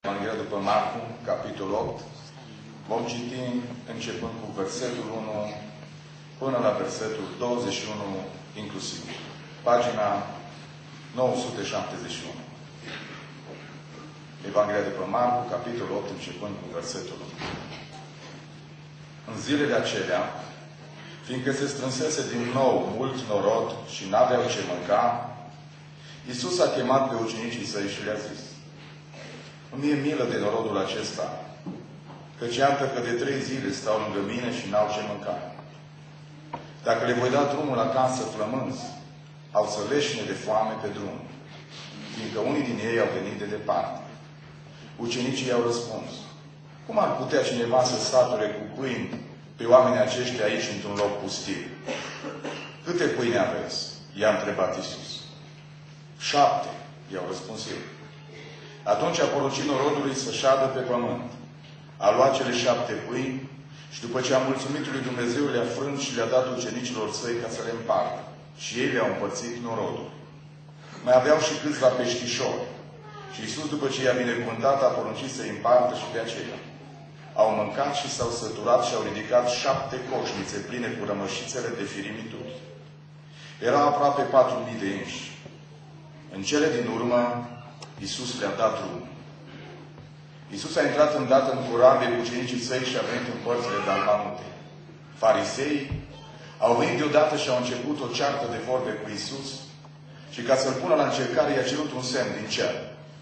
Evanghelia după Marcu, capitolul 8. Vom citi începând cu versetul 1 până la versetul 21 inclusiv. Pagina 971. Evanghelia după Marcu, capitolul 8, începând cu versetul 1. În zilele acelea, fiindcă se strânsese din nou mult norod și n-aveau ce mânca, Iisus a chemat pe ucenicii săi și le-a zis: îmi e milă de norodul acesta, căci iată că de 3 zile stau lângă mine și n-au ce mânca. Dacă le voi da drumul acasă flămânzi, au să leșine de foame pe drum, fiindcă unii din ei au venit de departe. Ucenicii i-au răspuns: cum ar putea cineva să sature cu pâini pe oamenii aceștia aici într-un loc pustiu? Câte pâine aveți? I-a întrebat Iisus. 7, i-au răspuns eu. Atunci a poruncit norodului să șadă pe pământ. A luat cele 7 pâini și după ce a mulțumit lui Dumnezeu, le-a frânt și le-a dat ucenicilor săi ca să le împartă. Și ei le-au împărțit norodul. Mai aveau și câțiva peștișori. Și Iisus, după ce i-a binecuvântat, a poruncit să-i împartă și pe aceia. Au mâncat și s-au săturat și au ridicat 7 coșnițe pline cu rămășițele de firimituri. Erau aproape 4.000 de inși. În cele din urmă, Iisus le-a dat drumul. Iisus a intrat îndată în corabie cu ucenicii săi și a venit în părțile de Dalmanute. Fariseii au venit deodată și au început o ceartă de vorbe cu Iisus și ca să-L pună la încercare i-a cerut un semn din cer.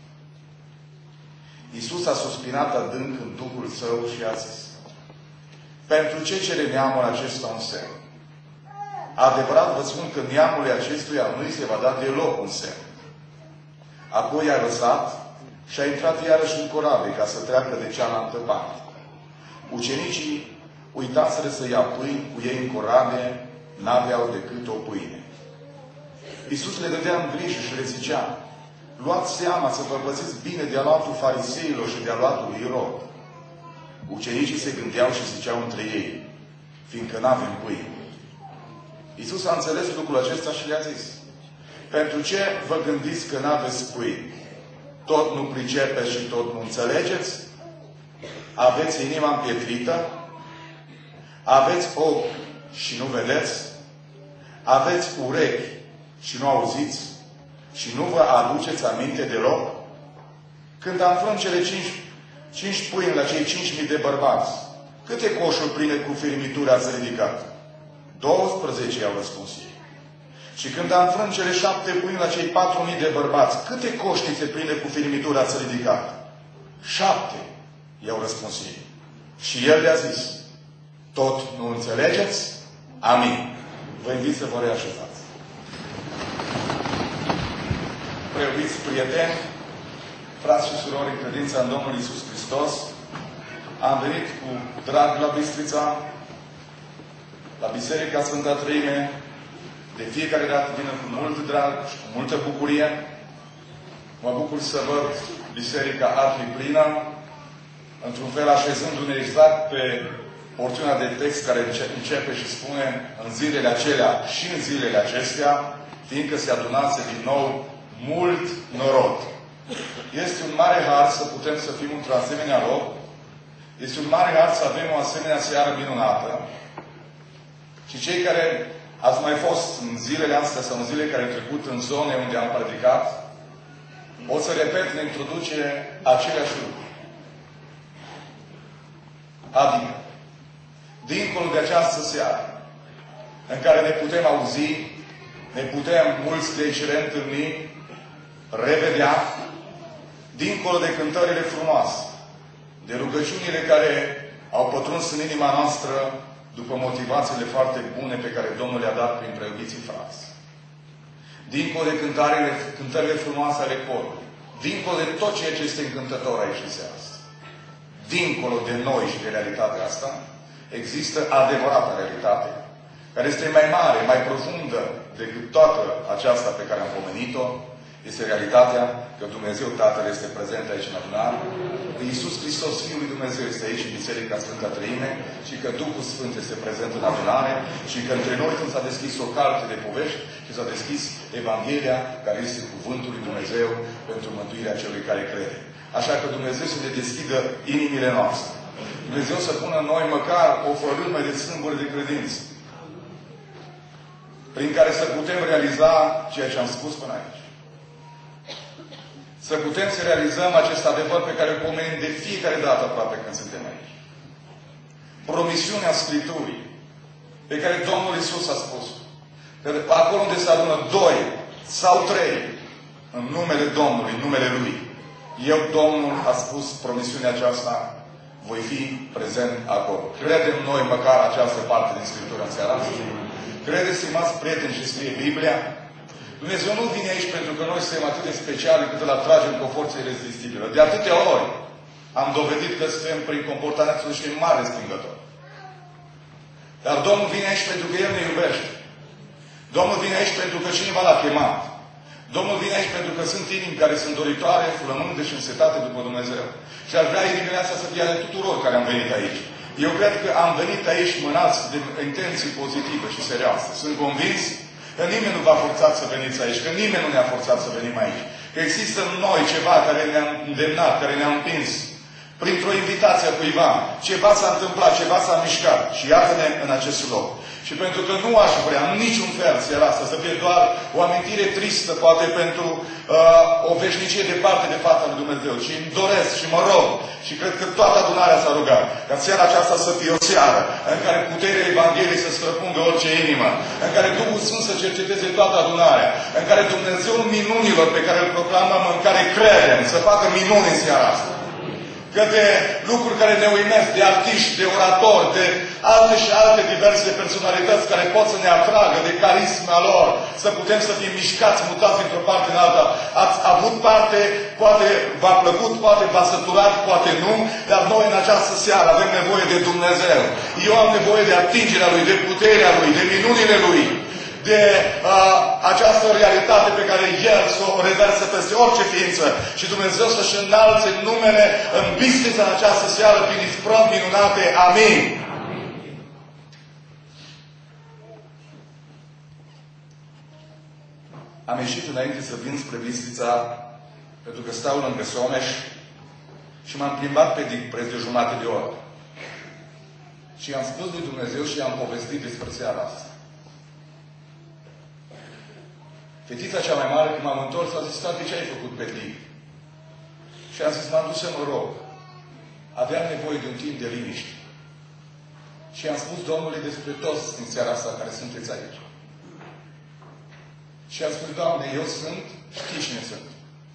Iisus a suspirat adânc în Duhul Său și a zis: pentru ce cere neamul acesta un semn? Adevărat vă spun că neamului acestuia nu îi se va da deloc un semn. Apoi a lăsat și a intrat iarăși în corabie ca să treacă de cealaltă parte. Ucenicii uitaseră să ia pâini cu ei în corabie, n-aveau decât o pâine. Iisus le dădea în grijă și le zicea: luați seama să vă păziți bine de aluatul fariseilor și de aluatul lui Irod. Ucenicii se gândeau și ziceau între ei: fiindcă n-avem pâine. Iisus a înțeles lucrul acesta și le-a zis: pentru ce vă gândiți că n-aveți pâini? Tot nu pricepeți și tot nu înțelegeți? Aveți inima împietrită? Aveți ochi și nu vedeți? Aveți urechi și nu auziți? Și nu vă aduceți aminte deloc? Când am frânt cele 5 pâini la cei 5.000 de bărbați, câte coșuri pline cu firmituri ați ridicat? 12, i-au răspuns ei. Și când am frânt cele 7 pâini la cei 4.000 de bărbați, câte coșnițe pline cu firmituri ați ridicat? 7, i-au răspuns ei. Și el le-a zis: tot nu înțelegeți? Amin. Vă invit să vă reașezați. Preiubiți prieteni, frați și surori în credința în Domnul Iisus Hristos, am venit cu drag la Bistrița, la Biserica Sfânta Treime. De fiecare dată vin cu mult drag și cu multă bucurie. Mă bucur să văd biserica arhiplină, într-un fel așezându-ne exact pe porțiunea de text care începe și spune: în zilele acelea și în zilele acestea, fiindcă se adunase din nou mult norod. Este un mare har să putem să fim într-un asemenea loc. Este un mare har să avem o asemenea seară minunată. Și cei care ați mai fost în zilele astea sau în zilele care au trecut în zone unde am predicat, o să repet în introducere aceleași lucruri. Adică, dincolo de această seară, în care ne putem auzi, ne putem mulți de aici reîntâlni, revedea, dincolo de cântările frumoase, de rugăciunile care au pătruns în inima noastră după motivațiile foarte bune pe care Domnul le-a dat prin preiubiții frați. Dincolo de cântările frumoase ale corului, dincolo de tot ceea ce este încântător aici în seara asta, dincolo de noi și de realitatea asta, există adevărata realitate, care este mai mare, mai profundă decât toată aceasta pe care am pomenit-o. Este realitatea că Dumnezeu Tatăl este prezent aici în adunare, că Iisus Hristos, Fiul lui Dumnezeu, este aici în Biserica Sfânta Treime și că Duhul Sfânt este prezent în adunare și că între noi s-a deschis o carte de povești și s-a deschis Evanghelia, care este Cuvântul lui Dumnezeu pentru mântuirea celui care crede. Așa că Dumnezeu să ne deschidă inimile noastre. Dumnezeu să pună în noi măcar o fărâmă de sâmburi de credință, prin care să putem realiza ceea ce am spus până aici. Să putem să realizăm acest adevăr pe care îl pomenim de fiecare dată aproape când suntem aici. Promisiunea Scripturii pe care Domnul Iisus a spus. Că acolo unde se adună 2 sau 3 în numele Domnului, în numele Lui. Eu, Domnul, a spus promisiunea aceasta, voi fi prezent acolo. Credem noi măcar această parte din Scriptură în seara asta? Credeți, stimați prieteni, și scrie Biblia? Dumnezeu nu vine aici pentru că noi suntem atât de speciali încât îl atragem cu o forță irezistibilă. De atâtea ori am dovedit că suntem prin comportamentul niște mari respingători. Dar Domnul vine aici pentru că El ne iubește. Domnul vine aici pentru că cineva l-a chemat. Domnul vine aici pentru că sunt inimi care sunt doritoare, flămânde și însetate după Dumnezeu. Și aș vrea inimile astea să fie ale tuturor care am venit aici. Eu cred că am venit aici mânați de intenții pozitive și serioase. Sunt convins că nimeni nu v-a forțat să veniți aici, că nimeni nu ne-a forțat să venim aici. Că există în noi ceva care ne-a îndemnat, care ne-a împins. Printr-o invitație a cuiva. Ceva s-a întâmplat, ceva s-a mișcat. Și iată-ne în acest loc. Și pentru că nu aș vrea în niciun fel seara asta să fie doar o amintire tristă, poate pentru o veșnicie departe de fața lui Dumnezeu, ci îmi doresc și mă rog și cred că toată adunarea s-a rugat ca seara aceasta să fie o seară în care puterea Evangheliei să străpungă orice inimă, în care Duhul Sfânt să cerceteze toată adunarea, în care Dumnezeu minunilor pe care îl proclamăm, în care credem, să facă minuni în seara asta. Că de lucruri care ne uimesc, de artiști, de oratori, de alte și alte diverse personalități care pot să ne atragă de carisma lor, să putem să fim mișcați, mutați dintr-o parte în alta. Ați avut parte, poate v-a plăcut, poate v-a săturat, poate nu, dar noi în această seară avem nevoie de Dumnezeu. Eu am nevoie de atingerea Lui, de puterea Lui, de minunile Lui, de această realitate pe care El să o reversă peste orice ființă și Dumnezeu să-și înalțe numele în bistrița în această seară prin isprăvi minunate. Amin. Am ieșit înainte să vin spre Bistrița pentru că stau lângă Someș și m-am plimbat pe preț de jumătate de oră. Și am spus lui Dumnezeu și i-am povestit despre seara asta. Fetița cea mai mare, când m-am întors, a zis, tati, ce ai făcut pe timp? Și am zis, m-am dus să mă rog. Aveam nevoie de un timp de liniște. Și am spus Domnului despre toți din seara asta care sunteți aici. Și am spus, Doamne, eu sunt, știi cine sunt.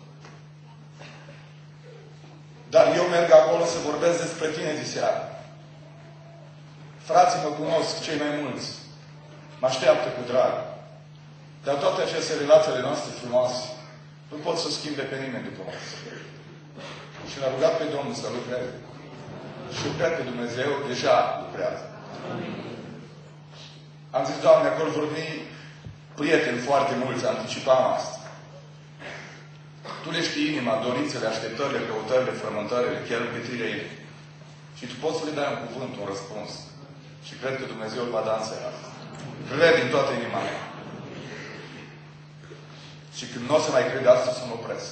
Dar eu merg acolo să vorbesc despre tine de seară. Frații mă cunosc, cei mai mulți. Mă așteaptă cu drag. Dar toate aceste relațiile noastre frumoase nu pot să schimbe pe nimeni după masă. Și l-a rugat pe Domnul să lucreze. Și eu cred că Dumnezeu deja lucrează. Am zis, Doamne, acolo vor veni prieteni foarte mulți, anticipam asta. Tu le știi inima, dorințele, așteptările, căutările, frământările, chiar împletirea ei. Și tu poți să le dai un cuvânt, un răspuns. Și cred că Dumnezeu îl va da în seara asta. Cred din toată inima mea. Și când nu o să mai cred asta, să mă opresc.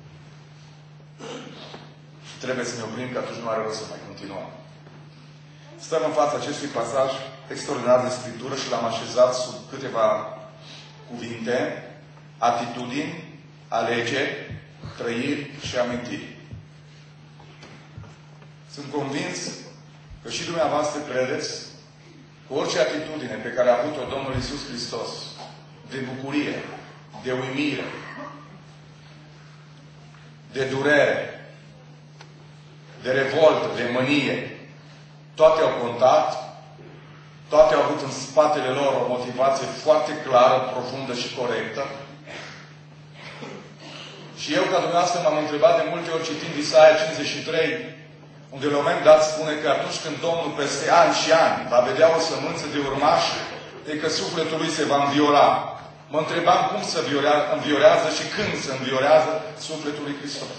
Și trebuie să ne oprim, că atunci nu are rost să mai continuăm. Stăm în fața acestui pasaj extraordinar de Scriptură și l-am așezat sub câteva cuvinte, atitudini, alegeri, trăiri și amintiri. Sunt convins că și dumneavoastră credeți că orice atitudine pe care a avut-o Domnul Iisus Hristos, de bucurie, de uimire, de durere, de revoltă, de mânie, toate au contat, toate au avut în spatele lor o motivație foarte clară, profundă și corectă. Și eu, ca dumneavoastră, m-am întrebat de multe ori citind Isaia 53, unde la un moment dat spune că atunci când Domnul peste ani și ani va vedea o sămânță de urmași, e că sufletul lui se va înviola. mă întrebam cum se înviorează și când se înviorează sufletul lui Hristos.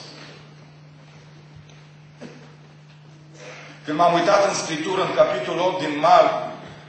Când m-am uitat în Scriptură, în capitolul 8 din Marcu,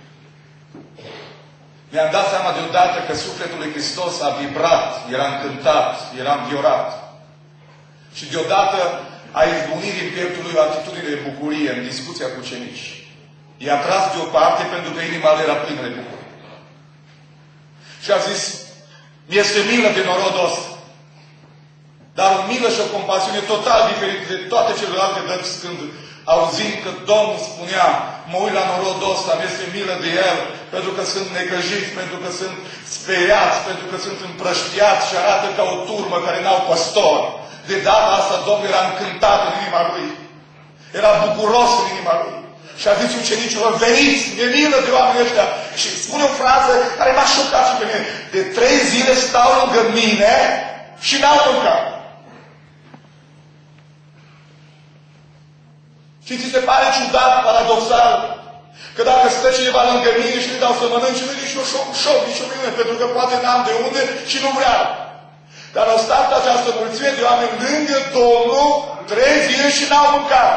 mi-am dat seama deodată că sufletul lui Hristos a vibrat, era încântat, era înviorat. Și deodată a izbunit din pieptul lui o atitudine de bucurie în discuția cu ucenici. I-a tras deoparte pentru că inima lui era plină de bucurie. Și a zis, mi-este milă de norodul ăsta. Dar o milă și o compasiune total diferită de toate celelalte dăți când auzind că Domnul spunea, mă uit la norodul ăsta, mi-este milă de el, pentru că sunt necăjiți, pentru că sunt speriați, pentru că sunt împrăștiați și arată ca o turmă care n-au păstor. De data asta Domnul era încântat în inima lui. Era bucuros în inima lui. Și a zis ucenicilor, veniți, mi-e milă de oamenii ăștia. Și spune o frază care m-a șocat și pe mine. De 3 zile stau lângă mine și n-au mâncat. Și ți se pare ciudat, paradoxal, că dacă stă cineva lângă mine și îi dau să mănânci, nu-i nici ușor, nici o minune, pentru că poate n-am de unde și nu vreau. Dar au stat această mulțime de oameni lângă Domnul 3 zile și n-au mâncat.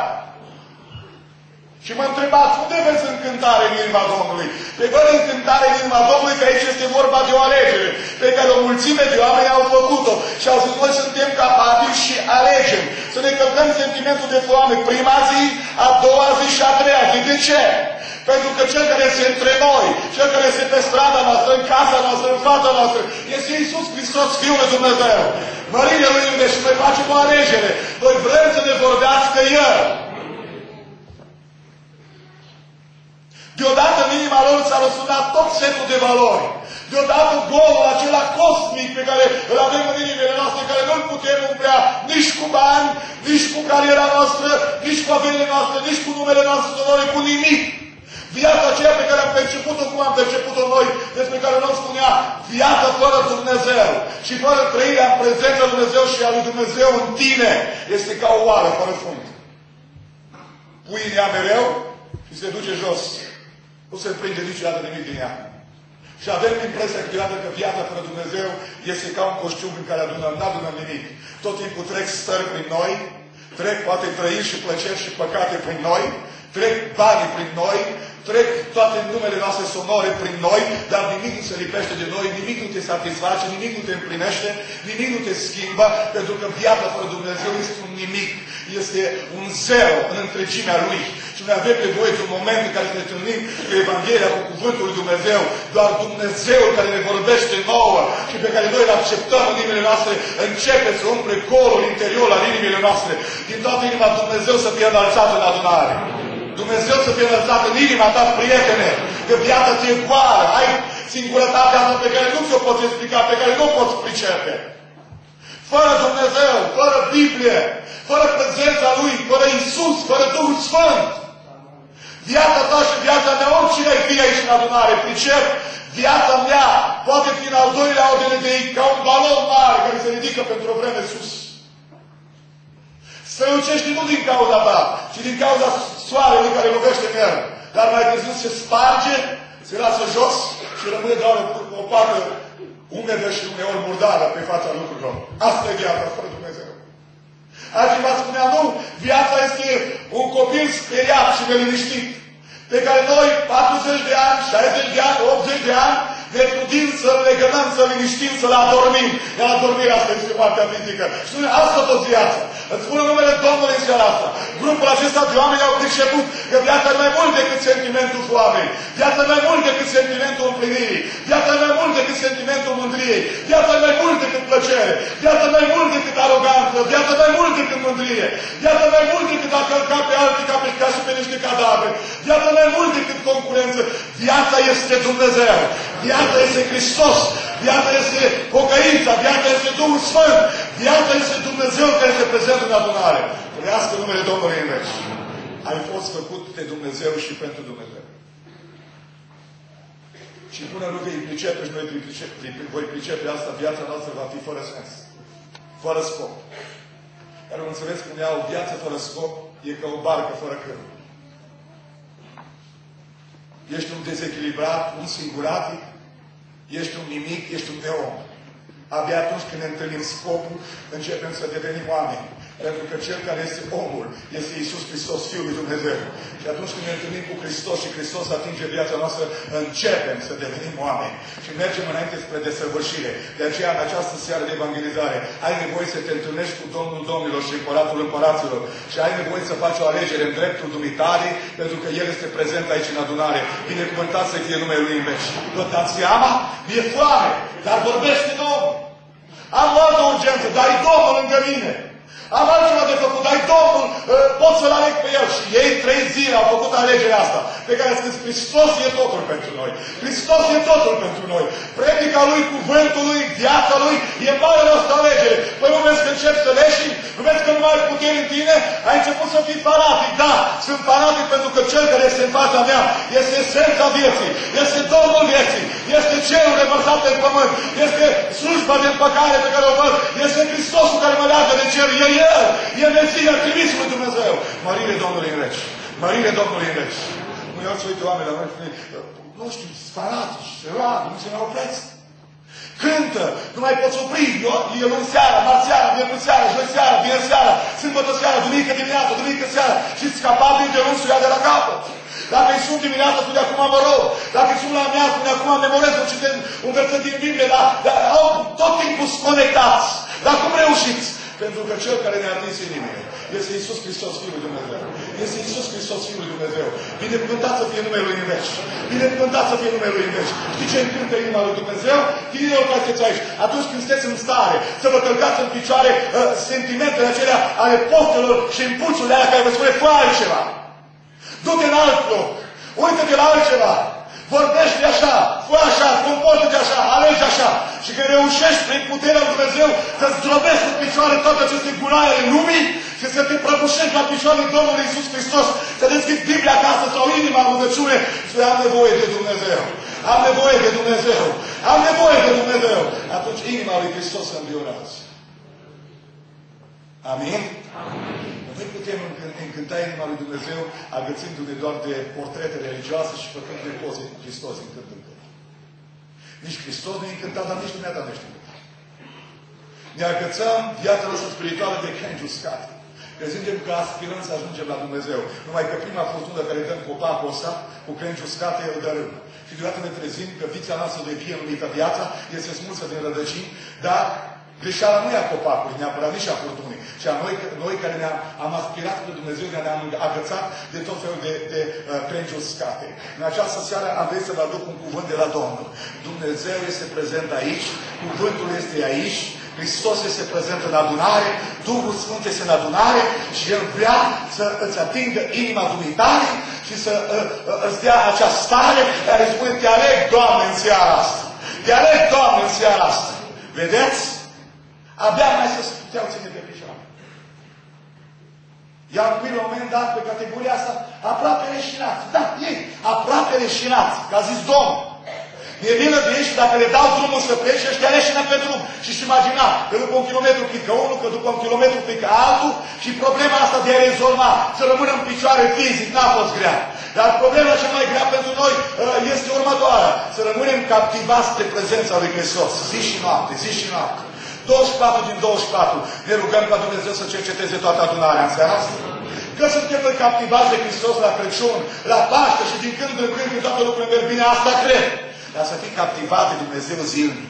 Și mă întrebați, unde vezi încântare în inima Domnului? Pe văd încântare în inima Domnului că aici este vorba de o alegere, pe care o mulțime de oameni au făcut-o. Și au zis, noi suntem capabili și alegem. Să ne călcăm sentimentul de foame prima zi, a doua zi și a treia zi. De ce? Pentru că cel care este între noi, cel care este pe strada noastră, în casa noastră, în fața noastră, este Iisus Hristos, Fiul lui Dumnezeu. Mărire Lui unde și noi facem o alegere. Noi vrem să ne vorbească El. Deodată în inima lor s-a răsunat tot setul de valori. Deodată golul acela cosmic pe care îl avem în inimile noastre, care nu-l putem umplea nici cu bani, nici cu cariera noastră, nici cu averile noastre, nici cu numele noastre sonore, cu nimic. Viața aceea pe care am perceput-o, cum am perceput-o noi, despre care nu spunea, viața fără Dumnezeu și fără trăirea în prezența lui Dumnezeu și a lui Dumnezeu în tine, este ca o oală fără fund. Pui în ea mereu și se duce jos. Nu se prinde niciodată nimic din ea. Și avem impresia câteodată că viața fără Dumnezeu este ca un coșciug în care n-adunăm nimic. Tot timpul trec stări prin noi, trec poate trăiri și plăceri și păcate prin noi, trec banii prin noi, trec toate numele noastre sonore prin noi, dar nimic nu se lipește de noi, nimic nu te satisface, nimic nu te împlinește, nimic nu te schimbă, pentru că viața fără Dumnezeu este un nimic, este un zero în întregimea Lui. Și noi avem nevoie de un moment în care să ne întâlnim cu Evanghelia, cu Cuvântul lui Dumnezeu, doar Dumnezeu care ne vorbește nouă și pe care noi îl acceptăm în inimile noastre, începe să umple golul interior al inimile noastre. Din toată inima Dumnezeu să fie înălțat în adunare. Dumnezeu să fie înălțat în inima ta, prietene, că viața ți-e goală, ai singurătatea asta pe care nu ți-o poți explica, pe care nu o poți pricepe. Fără Dumnezeu, fără Biblie, fără prezența Lui, fără Iisus, fără Duhul Sfânt. Viața ta și viața mea, oricine ai fi aici în adunare, pricep, viața mea poate fi în al doilea ordine de ei, ca un balon mare care se ridică pentru o vreme sus. Strălucește nu din cauza ta, ci din cauza soarelui care lovește în el. Dar mai târziu se sparge, se lasă jos și rămâne doar o pată umedă și uneori murdară pe fața lucrurilor. Asta e viața fără Dumnezeu. Altcineva spunea, nu, viața este un copil speriat și neliniștit, pe care noi, 40 de ani, 60 de ani, 80 de ani, ne trudim să-l legănăm, să-l liniștim, să-l adormim. Iar adormirea asta este partea fizică. Și spune, asta tot viața. Îți spune numele Domnului în seara asta. Grupul acesta de oameni au priceput că viața e mai mult decât sentimentul foamei. Viața e mai mult decât sentimentul împlinirii. Viața e mai mult decât sentimentul mândriei. Viața e mai mult decât plăcere. Viața e mai mult decât aroganță. Viața e mai mult decât mândrie. Viața e mai mult decât a călca pe alții ca și pe niște cadavre. Viața e mai mult decât concurență. Viața este Dumnezeu. Viața este Hristos. Viața este pocăința. Viața este Duhul Sfânt. Viața este Dumnezeu care este prezent în adunare. Trăiască numele Domnului în veci. Ai fost făcut de Dumnezeu și pentru Dumnezeu. Și până nu vei pricepe și noi voi pricepe asta, viața noastră va fi fără sens. Fără scop. Care un înțeles spunea, o viață fără scop e ca o barcă fără cârmă. Ești un dezechilibrat, un singuratic, Ești un nimic, ești un neom. Abia atunci când ne întâlnim scopul, începem să devenim oameni. Pentru că Cel care este omul este Iisus Hristos, Fiul lui Dumnezeu. Și atunci când ne întâlnim cu Hristos și Hristos atinge viața noastră, începem să devenim oameni. Și mergem înainte spre desăvârșire. De aceea, în această seară de evangelizare, ai nevoie să te întâlnești cu Domnul Domnilor și Împăratul Împăraților. Și ai nevoie să faci o alegere în dreptul dumitare, pentru că El este prezent aici în adunare. Binecuvântat să fie numele Lui în veci. Vă dați seama? Mi-e foame, dar vorbește Domnul. Am o altă urgență, dar e Domnul lângă mine. Am altceva de făcut, dar Domnul, pot să-L aleg pe El. Și ei 3 zile au făcut alegerea asta, pe care a scris, Hristos e totul pentru noi. Hristos e totul pentru noi. Predica Lui, cuvântul Lui, viața Lui, e mare noastră alegere. Păi nu vezi că începi să leșini? Nu vezi că nu mai ai putere în tine? Ai început să fii fanatic. Da, sunt fanatic pentru că Cel care este în fața mea este esența vieții, este Domnul vieții, este Cerul revărsat pe pământ, este slujba de împăcare pe care o văd, este Hristosul care mă leagă de cer, e El, e Mesia, trimisul lui Dumnezeu. Mărire Domnului în reci, mărire Domnului în reci. Uneori se uită oameni la noi și nu știu, fanatici, se roagă, nu se mai opresc. Cântă, nu mai poți opri, e luni seara, marți seara, miercuri seara, joi seara, vineri seara, sâmbătă seara, duminică dimineață, duminică seara și sunt capabili de luni să o ia de la capăt. Dacă îi sunt dimineața, spune acum mă rog. Dacă îi sunt la amiază, spune acum memorez un verset din Biblie, dar au tot timpul conectați. Dar cum reușiți? Pentru că Cel care ne-a atins inimile este Iisus Hristos, Fiul lui Dumnezeu. Este Iisus Hristos, Fiul lui Dumnezeu. Binecuvântat să fie numele Lui în veci. Binecuvântat să fie numele Lui în veci. Știi ce încântă inima lui Dumnezeu? Tinerilor care sunteți aici, atunci când sunteți în stare să vă călcați în picioare sentimentele acelea ale poftelor și impulsurile alea care vă spune, fă altceva. Du-te în alt loc. Uită-te la altceva. Vorbește așa, fă așa, comportă-te așa, alegi așa. Și când reușești prin puterea lui Dumnezeu să-ți zdrobești în picioare toate aceste gunoaie ale lumii și să te prăbușești la picioarele Domnului Iisus Hristos, să deschizi Biblia acasă sau inima în rugăciune și să am nevoie de Dumnezeu. Am nevoie de Dumnezeu. Am nevoie de Dumnezeu. Atunci inima lui Hristos se înviorează. Amin? Amin. Noi putem încânta inima lui Dumnezeu agățindu-ne doar de portrete religioase și făcând de poze cu Hristos în când în când. Nici Hristos nu e încântat, dar nici dumneata nu ești încântat. Ne agățăm viața noastră spirituală de crengi uscate. Crezândem că aspirăm să ajungem la Dumnezeu. Numai că prima furtună care dăm copacul ăsta, cu crengi uscate, îl dărâm. Și deodată ne trezim că vița noastră de vie numită viața este smulsă din rădăcini, dar greșeala nu e a copacului, neapărat nici a furtunii, ci a noi care am aspirat pe Dumnezeu, ne-am agățat de tot felul de crengi uscate. În această seară am vrut să vă aduc un cuvânt de la Domnul. Dumnezeu este prezent aici, cuvântul este aici, Hristos este prezent în adunare, Duhul Sfânt este în adunare și El vrea să îți atingă inima dumitare și să îți dea acea stare care spune, te aleg, Doamne, în seara asta. Te aleg, Doamne, în seara asta. Vedeți? Abia mai să puteau ține pe picioare. I-am prins la un moment dat pe categoria asta aproape leșinați. Da, ei, aproape leșinați, că a zis Domnul. E milă de ei și dacă le dau drumul să plece, ăștia leșină pe drum. Și-și imagina că după un kilometru pică unul, că după un kilometru pică altul și problema asta de a rezolva, să rămână în picioare fizic, n-a fost grea. Dar problema cea mai grea pentru noi este următoarea. Să rămânem captivați de prezența lui Hristos. Zi și noapte, zi și noapte. 24 din 24. Ne rugăm ca Dumnezeu să cerceteze toată adunarea în seara asta. Că suntem noi captivați de Hristos la Crăciun, la Paște și din când în când, când toate lucrurile merg bine, asta cred. Dar să fii captivat de Dumnezeu zilnic.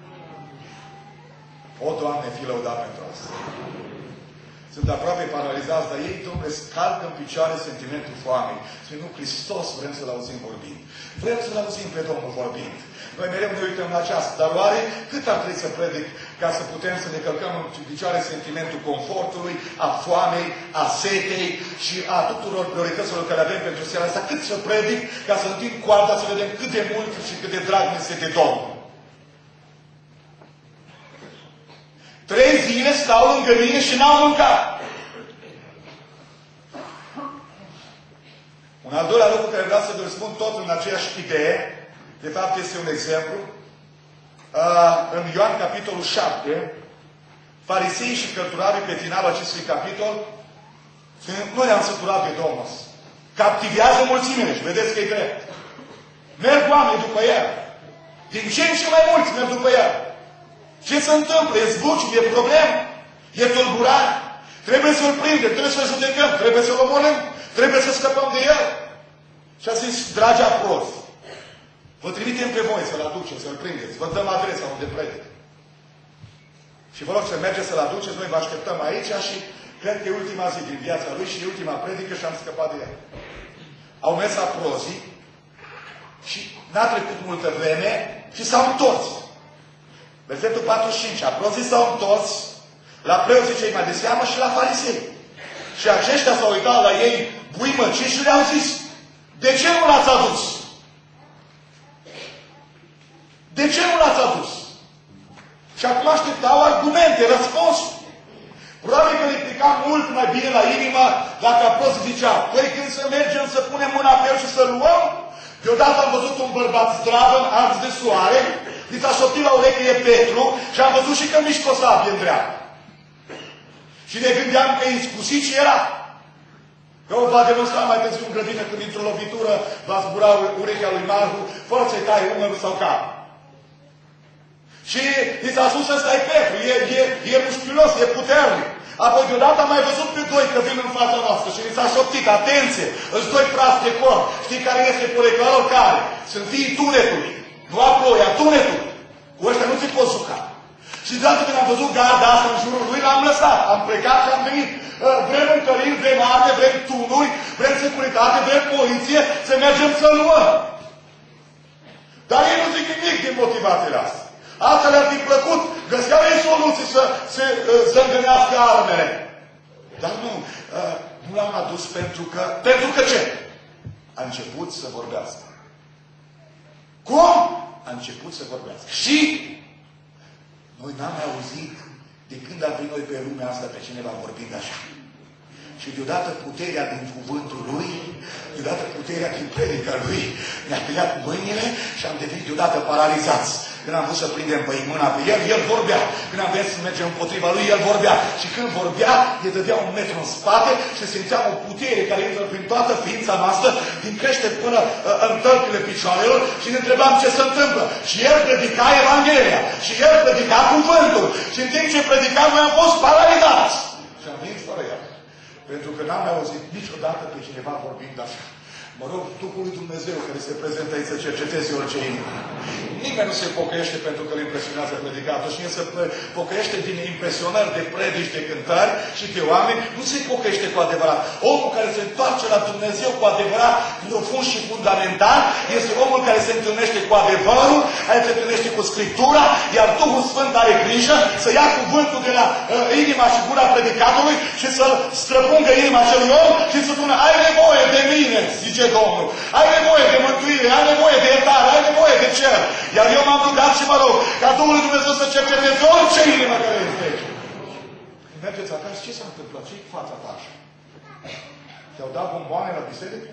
O, Doamne, fi lăudat pentru asta. Sunt aproape paralizați, dar ei, Domnule, scalcă în picioare sentimentul foamei. Și nu, Hristos vrem să-L auzim vorbind. Vrem să-L auzim pe Domnul vorbind. Noi mereu ne uităm la aceasta. Dar oare cât ar trebui să predic ca să putem să ne călcăm în picioare sentimentul confortului, a foamei, a setei și a tuturor priorităților care avem pentru seara asta? Cât să predic ca să întind coarda să vedem cât de mult și cât de drag ne este de Domnul? 3 zile stau lângă mine și n-au mâncat. Un al doilea lucru care vreau să vă spun tot în aceeași idee, de fapt este un exemplu. În Ioan capitolul 7, fariseii și cărturarii pe finalul acestui capitol, nu ne-am săturat de Domnul. Captivează mulțimile și vedeți că e drept. Merg oameni după el. Din ce în ce mai mulți merg după el. Ce se întâmplă? E zbuciu, e problem? E tulburare? Trebuie să-l prindem, trebuie să-l judecăm, trebuie să-l omorâm, trebuie să scăpăm de el. Și a zis, dragi aprozi, vă trimitem pe voi să-l aduceți, să-l prindeți, vă dăm adresa unde predică. Și vă rog să mergeți să-l aduceți, noi vă așteptăm aici și cred că e ultima zi din viața lui și e ultima predică și am scăpat de el. Au mers aprozii și n-a trecut multă vreme și s-au întors. Versetul 45. Aprozii s-au întors la preoții cei mai de seamă și la farisei. Și aceștia s-au uitat la ei buimăciși și le-au zis, de ce nu l-ați adus? De ce nu l-ați adus? Și acum așteptau argumente, răspunsuri. Probabil că îi plica mult mai bine la inimă dacă aprozii zicea, păi când să mergem să punem mâna pe el și să luăm, deodată am văzut un bărbat zdravăn, ars de soare, mi s-a șoptit la ureche, e Petru, și am văzut și că mișcă o sabie în dreapta. Și ne gândeam că e iscusit și era. Că o va demonstra mai târziu în grădină când dintr-o lovitură va zbura urechea lui Marhu, fără să-i tai umărul sau cap. Și i s-a spus ăsta e Petru, e musculos, e puternic. Apoi deodată am mai văzut pe doi că vin în fața noastră și mi s-a șoptit, atenție, îți doi prați de cor. Știi care este porecla lor? Care? Sunt fiii tunetului. Nu a ploii, a tunetului. Cu ăștia nu ți poți juca. Și deodată când am văzut garda asta în jurul lui, l-am lăsat. Am plecat și am venit. Vrem întăriri, vrem arme, vrem tunuri, vrem securitate, vrem poliție, să mergem să luăm. Dar ei nu zic nimic din motivațiile astea. Asta le-ar fi plăcut, găseau ei soluții să îngânească armele. Dar nu l-am adus pentru că ce? A început să vorbească. Cum? A început să vorbească. Și noi n-am mai auzit de când am venit noi pe lumea asta pe cineva vorbind așa. Și deodată puterea din cuvântul lui, deodată puterea din predica lui, ne-a tăiat mâinile și am devenit deodată paralizați. Când am vrut să prindem pe mâna pe el vorbea. Când am vrut să mergem împotriva lui, el vorbea. Și când vorbea, el dădea un metru în spate și simțeam o putere care intră prin toată ființa noastră, din creștere până în tălpile picioarelor și ne întrebam ce se întâmplă. Și el predica Evanghelia. Și el predica cuvântul. Și în timp ce predica, noi am fost paralizați. Și am venit fără el. Pentru că n-am mai auzit niciodată pe cineva vorbind așa. Mă rog, Duhul lui Dumnezeu care se prezintă aici să cerceteze orice inimă. Nimeni nu se pocăiește pentru că îl impresionează predicatul. Cine se pocăiește din impresionări de predici, de cântări și de oameni, nu se pocăiește cu adevărat. Omul care se întoarce la Dumnezeu cu adevărat, profund și fundamental, este omul care se întâlnește cu adevărul, care se întâlnește cu Scriptura, iar Duhul Sfânt are grijă să ia cuvântul de la inima și gura predicatului și să-l străpungă inima acelui om și să spună, ai nevoie de mine, zice Domnul. Ai nevoie de mântuire, ai nevoie de iertare, ai nevoie de cer. Iar eu m-am rugat și mă rog ca Duhul lui Dumnezeu să cerceteze orice inimă care este aici. Când mergeți acasă, ce s-a întâmplat? Ce-i fața ta așa? Te-au dat bomboane la biserică?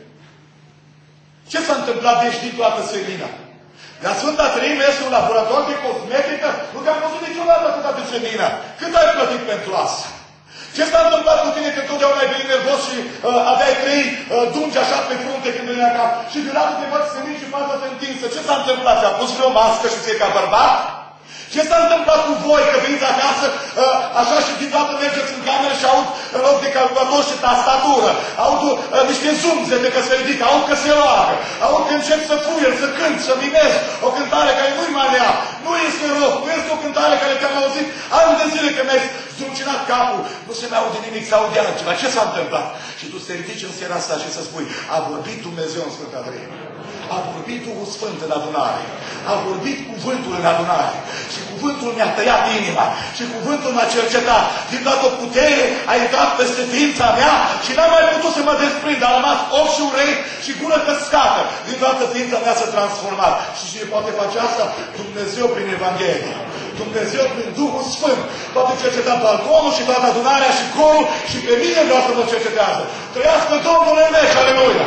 Ce s-a întâmplat deci din toată semina? La Sfânta Treime este un laborator de cosmetică? Nu te-am văzut niciodată atâta de semină. Cât ai plătit pentru asta? Ce s-a întâmplat cu tine când totdeauna ai venit nervos și aveai 3 dungi așa pe frunte când venea cap și deodată te văd senin și fața te întinsă? Ce s-a întâmplat? Ți-a pus vreo mască și ți-e ca bărbat? Ce s-a întâmplat cu voi că veniți acasă așa și din toată mergeți în cameră și aud în loc de calculator și tastatură, aud niște zumzete că se ridică, aud că se roagă, aud că încep să fuier, să cânt, să mimez o cântare care nu-i mai rea. Nu este rău, nu este o cântare care te-am auzit ani de zile că mi-ai zdruncinat capul. Nu se mai aude nimic, se aude altceva. Ce s-a întâmplat? Și tu te ridici în seara asta și să spui, a vorbit Dumnezeu în Sfânta Treime. A vorbit Duhul Sfânt în adunare. A vorbit cuvântul în adunare. Și cuvântul mi-a tăiat inima. Și cuvântul m-a cercetat. Din toată putere a intrat peste ființa mea și n-am mai putut să mă desprind. A rămas ochi și urechi și gură căscată. Din toată ființa mea s-a transformat. Și cine poate face asta? Dumnezeu prin Evanghelie. Dumnezeu prin Duhul Sfânt. Poate cerceta balconul și toată adunarea și corul și pe mine vreau să mă cercetează. Trăiască Domnul în veci, aleluia!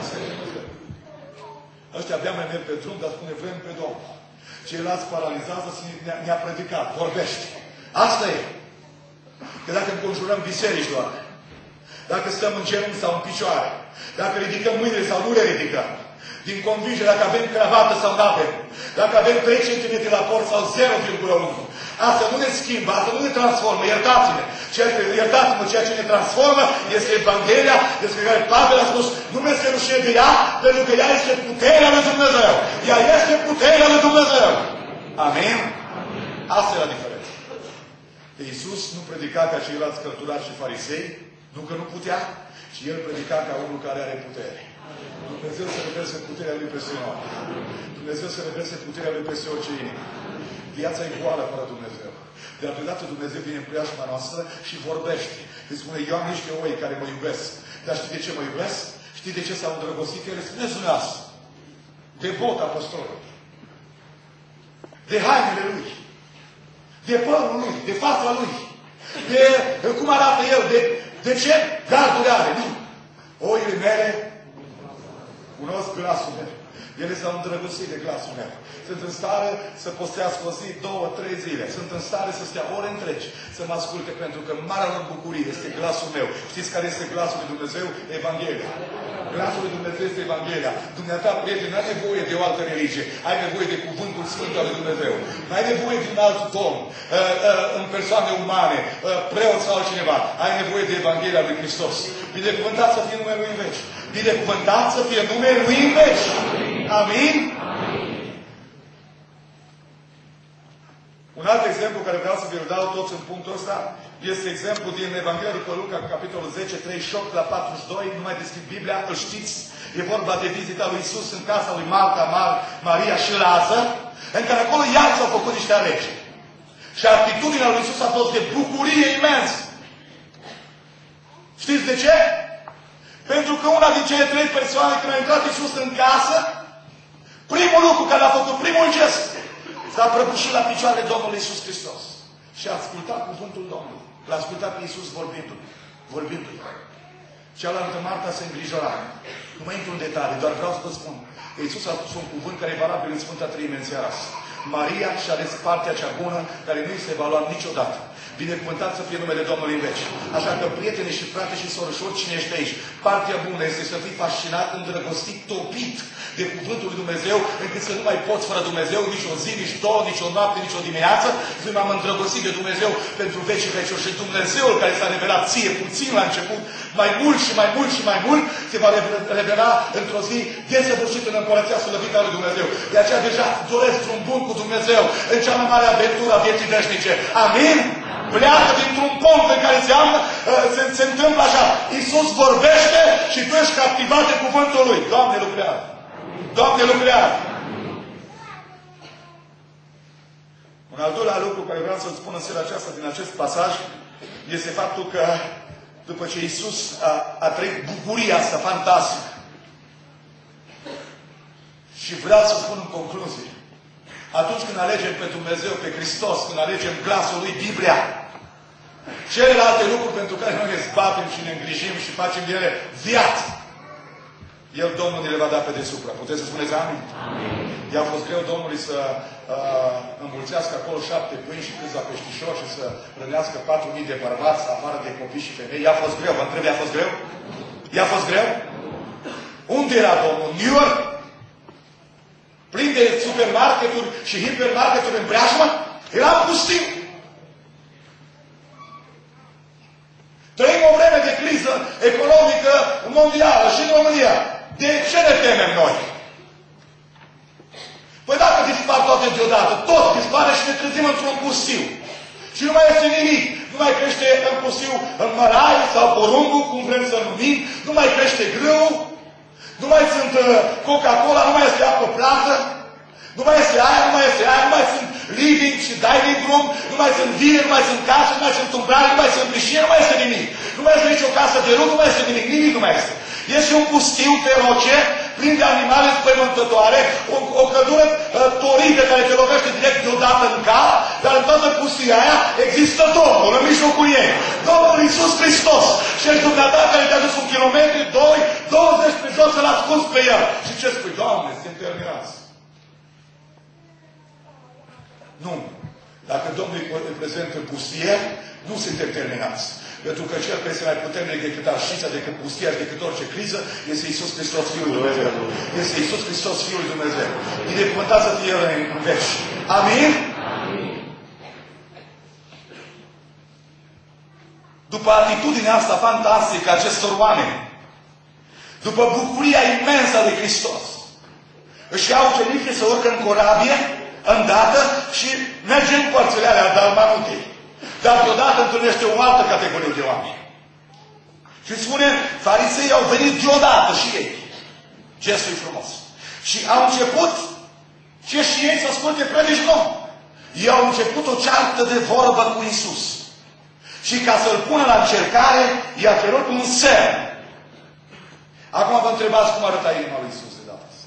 Ăștia abia mai merg pe drum, dar spune, vrem pe Domnul. Ceilalți paralizează și ne-a predicat, vorbește. Asta e. Că dacă înconjurăm biserici doar, dacă stăm în genunchi sau în picioare, dacă ridicăm mâinile sau nu le ridicăm, Din convingerea că avem cravată sau nu avem. Dacă avem 3 cm la port sau 0,1. Asta nu ne schimbă, asta nu ne transformă. Iertați-ne. Iertați-mă, ceea ce ne transformă este Evanghelia, despre care Pavel a spus, nu mi este rușine de ea, pentru că ea este puterea lui Dumnezeu. Ea este puterea lui Dumnezeu. Amin? Asta e la diferență. Iisus nu predica ca ceilalți cărturari și farisei, nu că nu putea, ci El predica ca unul care are putere. Dumnezeu să reverse puterea Lui peste noi. Dumnezeu să reverse puterea Lui peste orice inimă. Viața e goală fără Dumnezeu. Dar deodată Dumnezeu vine în preajma noastră și vorbește. Îi spune, eu am niște oi care mă iubesc. Dar știi de ce mă iubesc? Știi de ce s-au îndrăgostit ele? Spuneți dumneavoastră. De bot apostolului. De hainele lui. De părul lui. De fața lui. De cum arată el. De ce garduri are. Nu. Oile mele cunosc glasul meu. Ele s-au îndrăgostit de glasul meu. Sunt în stare să postească o zi, 2, 3 zile. Sunt în stare să stea ore întregi să mă asculte, pentru că marea lor bucurie este glasul meu. Știți care este glasul lui Dumnezeu? Evanghelia. Glasul lui Dumnezeu este Evanghelia. Dumneata, prieteni, nu ai nevoie de o altă religie. Ai nevoie de cuvântul Sfânt al lui Dumnezeu. Nu ai nevoie de un alt domn, în persoane umane, preot sau altcineva. Ai nevoie de Evanghelia lui Hristos. Binecuvântat să fie numele Lui în veci. Binecuvântat să fie numele Lui în veci. Amin? Un alt exemplu care vreau să vi-l dau toți în punctul ăsta este exemplu din Evanghelia după Luca, capitolul 10, 38 la 42. Nu mai deschid Biblia, îl știți. E vorba de vizita lui Iisus în casa lui Marta, Maria și Lazar, în care acolo iar s-au făcut niște alegeri. Și atitudinea lui Iisus a fost de bucurie imensă. Știți de ce? Pentru că una din cele 3 persoane, când a intrat Iisus în casă, primul lucru care a făcut, primul gest, s-a prăbușit la picioarele Domnului Iisus Hristos. Și a ascultat cuvântul Domnului. L-a ascultat pe Iisus vorbindu-i. Cealaltă Marta se îngrijora. Nu mai intru în detalii, doar vreau să vă spun că Iisus a spus un cuvânt care e valabil în Sfânta Treime în seara asta. Maria și-a ales partea cea bună, care nu îi se va lua niciodată. Binecuvântat să fie numele Domnului în veci. Așa că, prieteni și frate și soră, și oricine ești aici, partea bună este să fii fascinat, îndrăgostit, topit de cuvântul lui Dumnezeu, încât să nu mai poți fără Dumnezeu nici o zi, nici 2, nici o noapte, nici o dimineață. Să m-am îndrăgostit de Dumnezeu pentru vecii veciuri. Și Dumnezeul care s-a revelat ție puțin la început, mai mult și mai mult și mai mult, se va revela într-o zi desăvârșit în împărăția slăvită a lui Dumnezeu. De aceea deja doresc un bun cu Dumnezeu în cea mai mare aventură a vieții veșnice. Amin? Pleacă dintr-un punct în care se întâmplă așa. Iisus vorbește și tu ești captivat de cuvântul Lui. Doamne, lucrează! Doamne, lucrează! Un al doilea lucru care vreau să-l spun în seara aceasta din acest pasaj este faptul că după ce Iisus a trăit bucuria asta fantastică, și vreau să spun în concluzie, atunci când alegem pe Dumnezeu, pe Hristos, când alegem glasul Lui, Biblia, celelalte lucruri pentru care noi ne zbatem și ne îngrijim și facem de ele viață, El, Domnul, ne le va da pe deasupra. Puteți să spuneți amin? Amin. I-a fost greu Domnului să înmulțească acolo 7 pâini și câțiva peștișori și să rănească 4.000 de bărbați, afară de copii și femei. I-a fost greu. Vă întreb, i-a fost greu? I-a fost greu? Unde era Domnul? New York? Plin de supermarketuri și hipermarketuri în preajmă? Era în pustiu. Trăim o vreme de criză economică mondială și în România. De ce ne temem noi? Păi dacă dispar toate deodată, tot dispare și ne trezim într-un pustiu. Și nu mai este nimic. Nu mai crește în pustiu în mărai sau porumbul, cum vrem să numim. Nu mai crește grâu. Nu mai sunt Coca-Cola, nu mai este apă plată. Nu mai este aia, nu mai este aia, nu mai sunt living și dining room, nu mai sunt vie, nu mai sunt case, nu mai sunt umbrale, nu mai sunt brișie, nu mai este nimic. Nu mai este nicio casă de rug, nu mai este nimic, nimic nu mai este. Este un pustiu feroce, plin de animale spăimântătoare, o căldură torridă care te lovește direct deodată în cap, dar în toată pustia aia există Domnul în mijlocul ei. Domnul Iisus Hristos. Și ești dumneata care te-a dus 1 kilometru, 2, 20 pe jos să-L asculți pe El. Și ce spui? Doamne, suntem terminați. Nu. Dacă Domnul e prezent în pustie, nu suntem terminați. Pentru că Cel care este mai puternic decât arșița, decât pustia, decât orice criză, este Iisus Hristos, Fiul lui Dumnezeu. Este Iisus Hristos, Fiul lui Dumnezeu. Binecuvântat să fie El în veci. Amin? După atitudinea asta fantastică a acestor oameni, după bucuria imensă a lui Hristos, își iau ucenicii să urcă în corabie, îndată, și merge în părțile alea Dalmanutei. Dar deodată întâlnește o altă categorie de oameni. Și spune, fariseii au venit deodată și ei. Gestul e frumos. Și au început și ei să asculte predici nou. Ei au început o ceartă de vorbă cu Iisus. Și ca să-L pună la încercare, i-a cerut un semn. Acum vă întrebați cum arăta inima lui Iisus de data asta.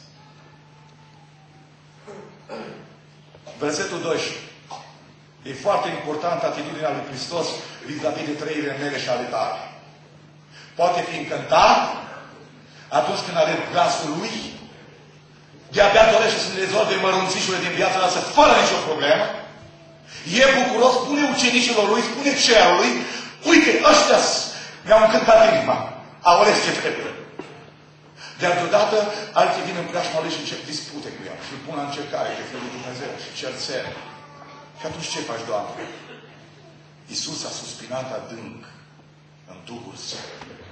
Versetul 12. E foarte important atitudinea lui Hristos vis-a-vis de trăirile mele și ale tale. Poate fi încântat atunci când are glasul lui, de-abia dorește să ne rezolve mărunțișurile din viața noastră fără nicio problemă. E bucuros, spune ucenicilor lui, spune cerului, uite, ăștia mi-au încântat inima. Au ales ce trebuie. Dar deodată alții vin în preajma lui și încep dispute cu el și îl pun la încercare de Fiul lui Dumnezeu și cer semn. Și atunci ce faci, Doamne? Iisus a suspinat adânc în Duhul Său.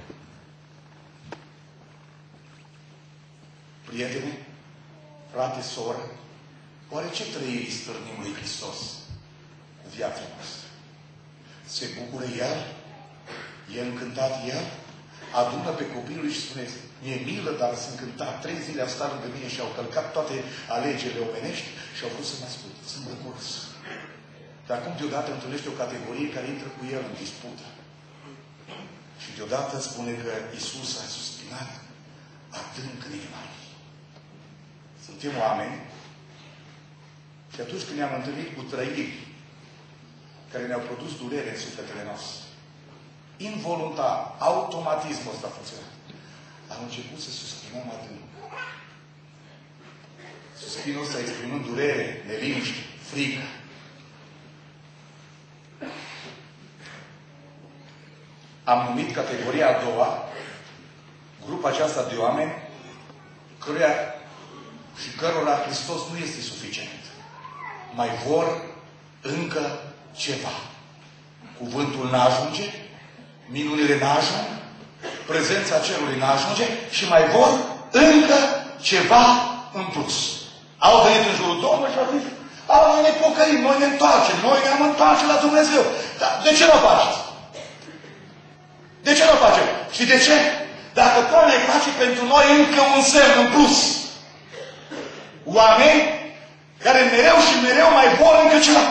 Prietene, frate, soră, oare ce trăiri stârnim lui Hristos în viața noastră? Se bucură El? E încântat El? Adună pe copilul și spune, mi-e milă, dar sunt încântat. 3 zile au stat lângă mine și au călcat toate alegerile omenești și au vrut să mă asculte. Sunt bucuros. Dar acum deodată întâlnește o categorie care intră cu el în dispută. Și deodată spune că Iisus a suspinat adânc în inima lui. Suntem oameni și atunci când ne-am întâlnit cu trăiri care ne-au produs durere în sufletele noastre, involuntar, automatismul ăsta funcționat, am început să suspinăm adânc. Suspinul ăsta exprimând durere, neliniște, frică. Am numit categoria a doua, grupa aceasta de oameni, căruia și cărora Hristos nu este suficient. Mai vor încă ceva. Cuvântul n-ajunge, minunile n-ajung, prezența cerului n-ajunge și mai vor încă ceva în plus. Au venit în jurul Domnului și au zis, noi ne pocăim, noi ne întoarcem, noi ne-am întoarce la Dumnezeu. Dar de ce nu o faceți? De ce nu o facem? Și de ce? Dacă Doamne face pentru noi încă un semn în plus. Oameni care mereu și mereu mai vor încă ceva.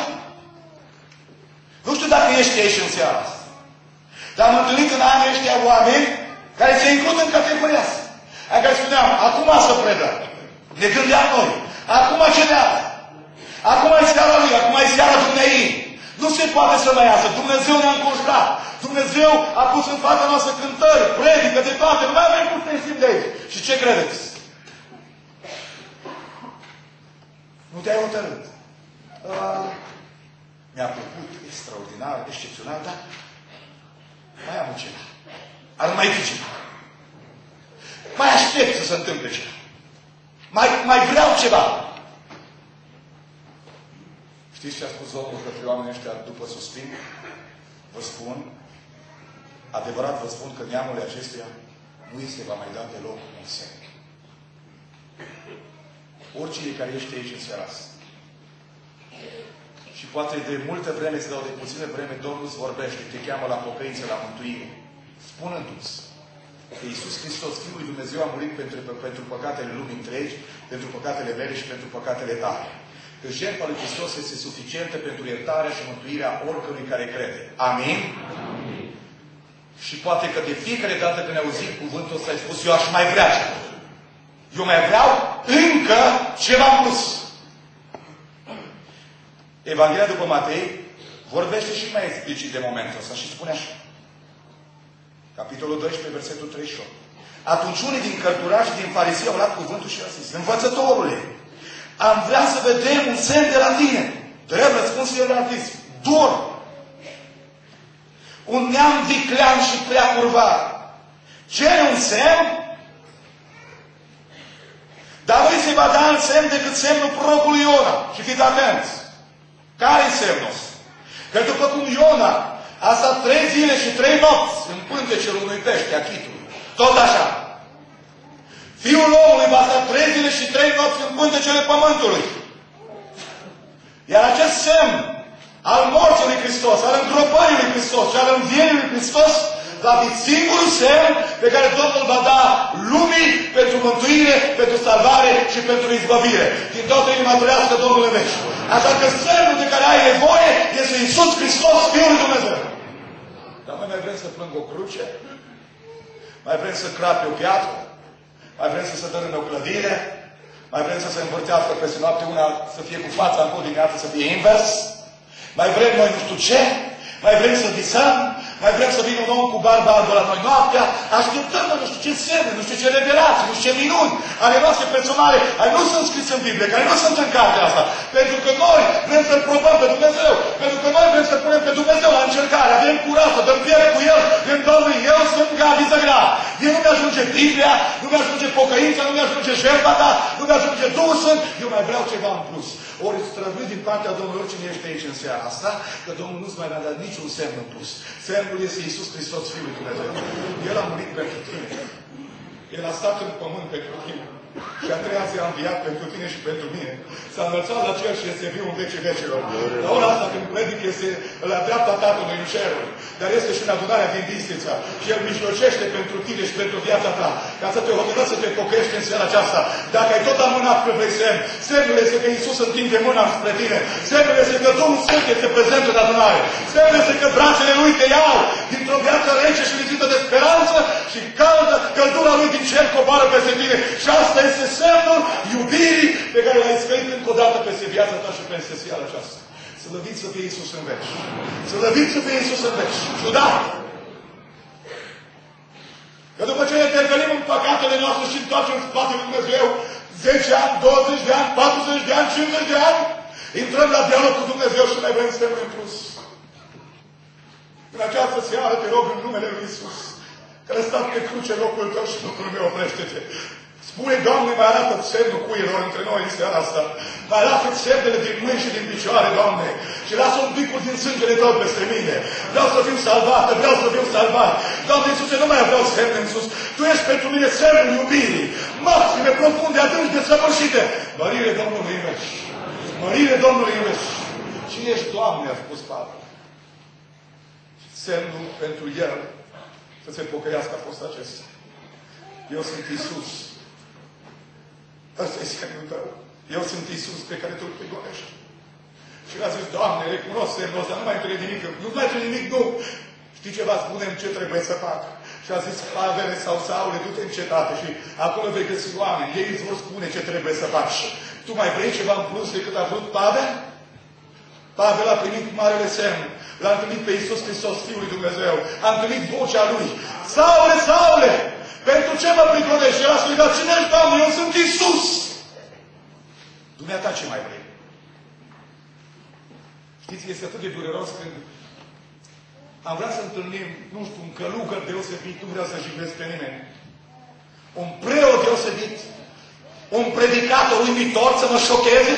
Nu știu dacă ești aici în seara asta. Dar am întâlnit în anii ăștia oameni care se includ în categoria asta. În care spuneam, acum să predă. Ne gândeam noi. Acum ce de asta? Acum e seara lui, acum e seara dumneavoastră. Nu se poate să mai iasă. Dumnezeu ne-a înconjurat. Dumnezeu a pus în fața noastră cântări, predică, de toate. Nu mai avem cum să ieșim de aici. Și ce credeți? Nu te-ai hotărât. Mi-a plăcut, extraordinar, excepțional, dar mai am ceva. Ar mai fi ceva. Mai aștept să se întâmple ceva. Mai vreau ceva. Știți ce a spus Domnul către oamenii ăștia după suspin? Vă spun, adevărat vă spun că neamul acestuia nu îi se va mai da deloc un semn. Oricine care ești aici în seara asta. Și poate de multă vreme sau de puțină vreme Domnul îți vorbește, te cheamă la pocăință, la mântuire. Spunându-ți că Iisus Hristos, Fiul lui Dumnezeu, a murit pentru păcatele lumii întregi, pentru păcatele mele și pentru păcatele tale. Că jertfa lui Hristos este suficientă pentru iertarea și mântuirea oricărui care crede. Amin? Amin? Și poate că de fiecare dată când ai auzit cuvântul ăsta, ai spus, eu aș mai vrea ceva. Eu mai vreau încă ceva în plus. Evanghelia după Matei vorbește și mai explicit de momentul ăsta și spune așa. Capitolul 12, versetul 38. Atunci unii din cărturași și din farisei au luat cuvântul și au zis, Învățătorule, am vrea să vedem un semn de la tine. Drept răspuns el a zis, dorm. un neam viclean și prea curvat. Cere un semn, dar nu-i se va da în semn decât semnul prorocului Iona. Și fiți atenți. Care-i semnul? Că după cum Iona a stat 3 zile și 3 nopți în pântecel unui pește, Achitului, tot așa. Fiul omului va sta 3 zile și 3 nopți în pântecele pământului. Iar acest semn al morții lui Hristos, al îngropării lui Hristos și al învierii lui Hristos va fi singurul semn pe care Domnul va da lumii pentru mântuire, pentru salvare și pentru izbăvire. Din toată inima trăiască Domnul în veci. Așa că semnul de care ai nevoie este Iisus Hristos, Fiul lui Dumnezeu. Dar noi mai vrem să plâng o cruce, mai vrem să crape o piatră, mai vrem să se dărâme o clădire, mai vrem să se învârtească peste noapte una să fie cu fața în dimineață, să fie invers, mai vrem noi nu știu ce, mai vrem să visăm, mai vrem să vină un om cu barba albă la noi noaptea, așteptăm nu știu ce semne, nu știu ce revelații, nu știu ce minuni, ale noastre personale, care nu sunt scrise în Biblie, care nu sunt în cartea asta. Pentru că noi vrem să-L probăm pe Dumnezeu, pentru că noi vrem să punem pe Dumnezeu la încercare, avem curaj să dăm piele cu El, când Domnul, eu sunt Gabi Zăgra. El nu mi-ajunge Biblia, nu mi-ajunge pocăința, nu mi-ajunge jertfa ta, nu mi-ajunge Duhul Sfânt, eu mai vreau ceva în plus. Ori străduit din partea Domnului, oricine ești aici în seara asta, că Domnul nu-ți mai va da niciun semn în plus. Semnul este Iisus Hristos, Fiul lui Dumnezeu. El a murit pentru tine. El a stat în pământ pentru tine. Și a 3-a zi a înviat pentru tine și pentru mine. S-a înălțat la cer și este viu în vecii vecilor. La ora asta când predic este la dreapta Tatălui în ceruri. Dar este și în adunarea din Bistrița. Și El mijlocește pentru tine și pentru viața ta. Ca să te hotărăști să te pocăiești în seara aceasta. Dacă ai tot amânat că vrei semn, semnul este că Iisus întinde mâna spre tine. Semnul este că Domnul Sfânt este prezent în adunare. Semnul este că brațele Lui te iau dintr-o viață rece și lipsită de speranță și căldura Lui din cer coboară peste tine. Și asta este semnul iubirii pe care l-ai scălit încă o dată peste viața ta și peste seara aceasta. Slăvit să fie Iisus în veci. Slăvit să fie Iisus în veci. Ciudat! Că după ce ne tervenim în păcatele noastre și întoarcem în spatele lui Dumnezeu 10 ani, 20 de ani, 40 de ani, 50 de ani, intrăm la dialog cu Dumnezeu și mai vrem semnul în plus. În această seară te rog în numele lui Iisus, care stă pe cruce locul tău și locul meu, oprește-te. Spune, Doamne, mai arată semnul cuiilor între noi în seara asta. Mai arată semnele din mâini și din picioare, Doamne. Și lasă un picul din sângele Tău peste mine. Vreau să fiu salvată, vreau să fiu salvat. Doamne Iisuse, nu mai vreau semne în sus. Tu ești pentru mine semnul iubirii. Maxime, profunde, adânci, desăvârșite. Mărire Domnului în veci. Mărire Domnului în veci. Cine ești, Doamne, a spus Pavel. Semnul pentru el să se pocăiască a fost acesta. Eu sunt Iisus. Ăsta e semnul tău. Eu sunt Iisus pe care tu îl prigonești. Și el a zis, Doamne, recunosc semnul ăsta, nu mai trebuie nimic. Nu mai trebuie nimic, nu. Știi ceva? Spune-mi ce trebuie să fac. Și a zis, Pavele sau Saule, du-te în cetate și acolo vei găsi oameni. Ei îți vor spune ce trebuie să faci. Tu mai vrei ceva în plus decât a vrut Pavel? Pavel a primit marele semn. L-a întâlnit pe Iisus Hristos, Fiul lui Dumnezeu. A întâlnit vocea Lui. Saule, Saule! Pentru ce mă prigonești? El a strigat, cine ești, Doamne? Eu sunt Iisus! Dumneata ce mai vrei? Știți, este atât de dureros când am vrea să întâlnim, nu știu, un călugăr deosebit, nu vreau să jignesc pe nimeni. Un preot deosebit, un predicator uimitor să mă șocheze.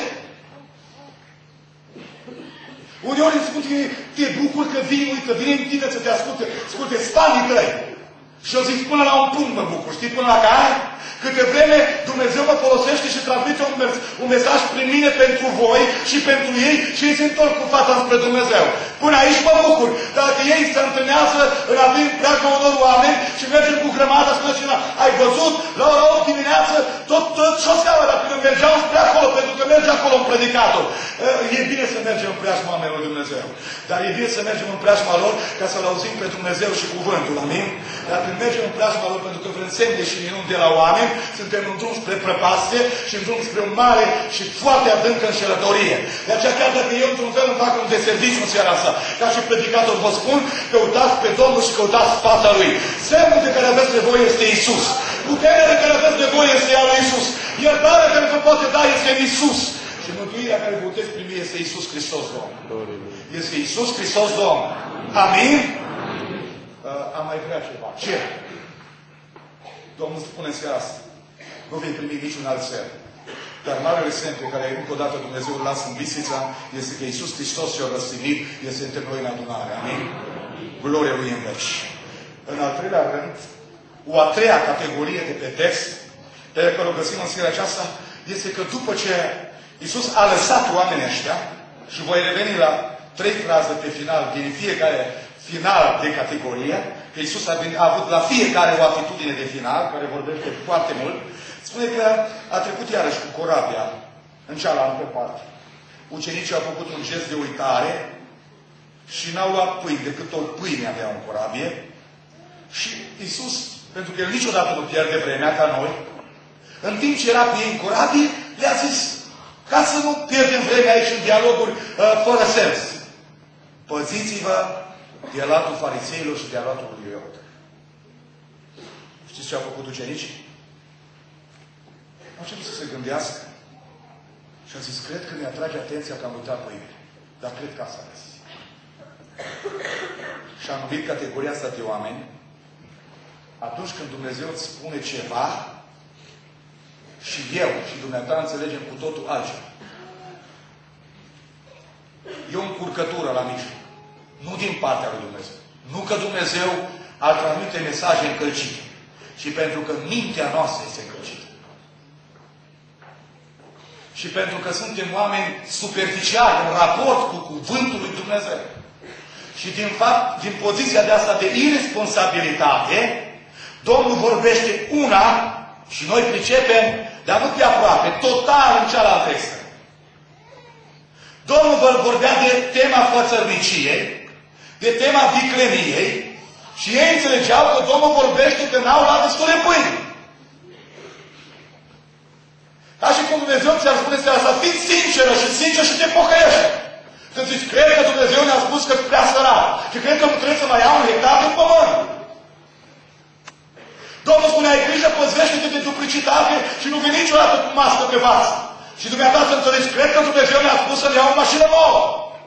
Uneori îmi spun că te bucur că vii, uite, vine în tine să te asculte spanii tăi. Și eu zic, până la un punct mă bucur. Știi până la care? Câte vreme Dumnezeu mă folosește și transmite un mesaj prin mine pentru voi și pentru ei și ei se întorc cu fața spre Dumnezeu. Până aici mă bucur. Dacă ei se întâlnează în avin preagă unor oameni și mergem cu grămada, spune cineva, ai văzut la ora 8 dimineață tot șoseaua, dar când mergeam spre acolo, pentru că merge acolo un predicator. E bine să mergem în preajma oamenilor lui Dumnezeu. Dar e bine să mergem în preajma lor ca să-L auzim pe Dumnezeu și cuvântul. Amin? Dar când mergem în preajma lor pentru că vrem semne și minuni de la oameni, suntem în drum spre prăpastie și în drum spre o mare și foarte adâncă înșelătorie. De aceea, chiar dacă eu într-un fel îmi fac un deserviciu în seara asta, ca și predicator vă spun, căutați pe Domnul și căutați fața Lui. Semnul de care aveți nevoie este Iisus. Puterea de care aveți nevoie este a lui Iisus. Iertarea care vă poate da este în Iisus. Și mântuirea care vă puteți primi este Iisus Hristos, Domn. Este Iisus Hristos, Domn. Amin? am mai vrea ceva. Ce? Domnul spune seara asta. Nu vei primi niciun alt semn. Dar marele semn pe care încă o dată Dumnezeu îl lasă în Bistrița este că Iisus Hristos și-a răstignit, este între noi în adunare. Amin? Gloria Lui în veci. În al treilea rând, o a treia categorie de pe text, pe care o găsim în seara aceasta, este că după ce Iisus a lăsat oamenii ăștia, și voi reveni la 3 fraze pe final, din fiecare final de categorie, că Iisus a avut la fiecare o atitudine de final, care vorbește foarte mult, spune că a trecut iarăși cu corabia în cealaltă parte. Ucenicii au făcut un gest de uitare și n-au luat pâini, decât o pâine avea în corabie. Și Iisus, pentru că El niciodată nu pierde vremea ca noi, în timp ce era cu ei în corabie, le-a zis, ca să nu pierdem vremea aici în dialoguri fără sens. Păziți-vă de latul fariseilor și de latul lui Iod. Știți ce au făcut ucenicii? Au început să se gândească și a zis, cred că ne atrage atenția că am uitat pâine. Dar cred că asta este. Și am numit categoria asta de oameni atunci când Dumnezeu îți spune ceva și eu și dumneata înțelegem cu totul altceva. E o încurcătură la mijloc. Nu din partea lui Dumnezeu. Nu că Dumnezeu ar transmite mesaje încălcite, ci pentru că mintea noastră este încălcită. Și pentru că suntem oameni superficiali în raport cu Cuvântul lui Dumnezeu. Și din poziția de asta de irresponsabilitate, Domnul vorbește una și noi pricepem, dar nu pe aproape, total în cealaltă extremă. Domnul vorbea de tema fățărniciei, de tema vicleniei și ei înțelegeau că Domnul vorbește că n-au luat destule pâini. Ca și cum Dumnezeu ți-ar spune asta, fii sinceră și sincer și te pocăiește. Să zici, cred că Dumnezeu ne-a spus că prea sărat și cred că trebuie să mai iau un hectar de pământ. Domnul spune, ai grijă, păzvește-te de duplicitate și nu vii niciodată cu mască pe vas. Și dumneata să înțelegi, cred că Dumnezeu mi-a spus să-mi iau o mașină nouă.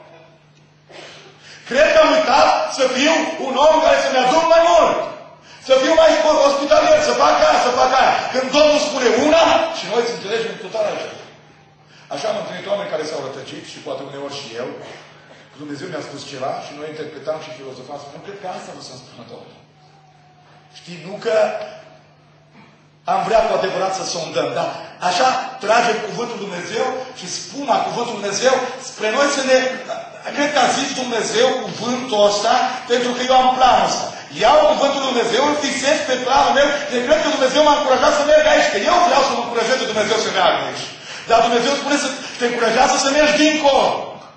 Cred că am uitat să fiu un om care să-mi aduc mai mult. Să fiu mai ospitalier, să fac aia, să fac aia. Când Domnul spune una și noi îți înțelegem total altceva. Așa am întâlnit oameni care s-au rătăcit și poate uneori și eu. Dumnezeu mi-a spus ceva și noi interpretam și filozofam. Nu cred că asta vreau să-mi spună Domnul. Știi, nu că am vrea cu adevărat să sondăm, dar așa tragem Cuvântul Dumnezeu și spuna Cuvântul Dumnezeu spre noi să ne... Cred că a zis Dumnezeu cuvântul ăsta pentru că eu am planul ăsta. Iau Cuvântul Dumnezeu, îl fixez pe planul meu, de cred că Dumnezeu m-a încurajat să merg aici, că eu vreau să mă încurajez de Dumnezeu să meargă aici. Dar Dumnezeu spune să te încurajează să mergi dincolo.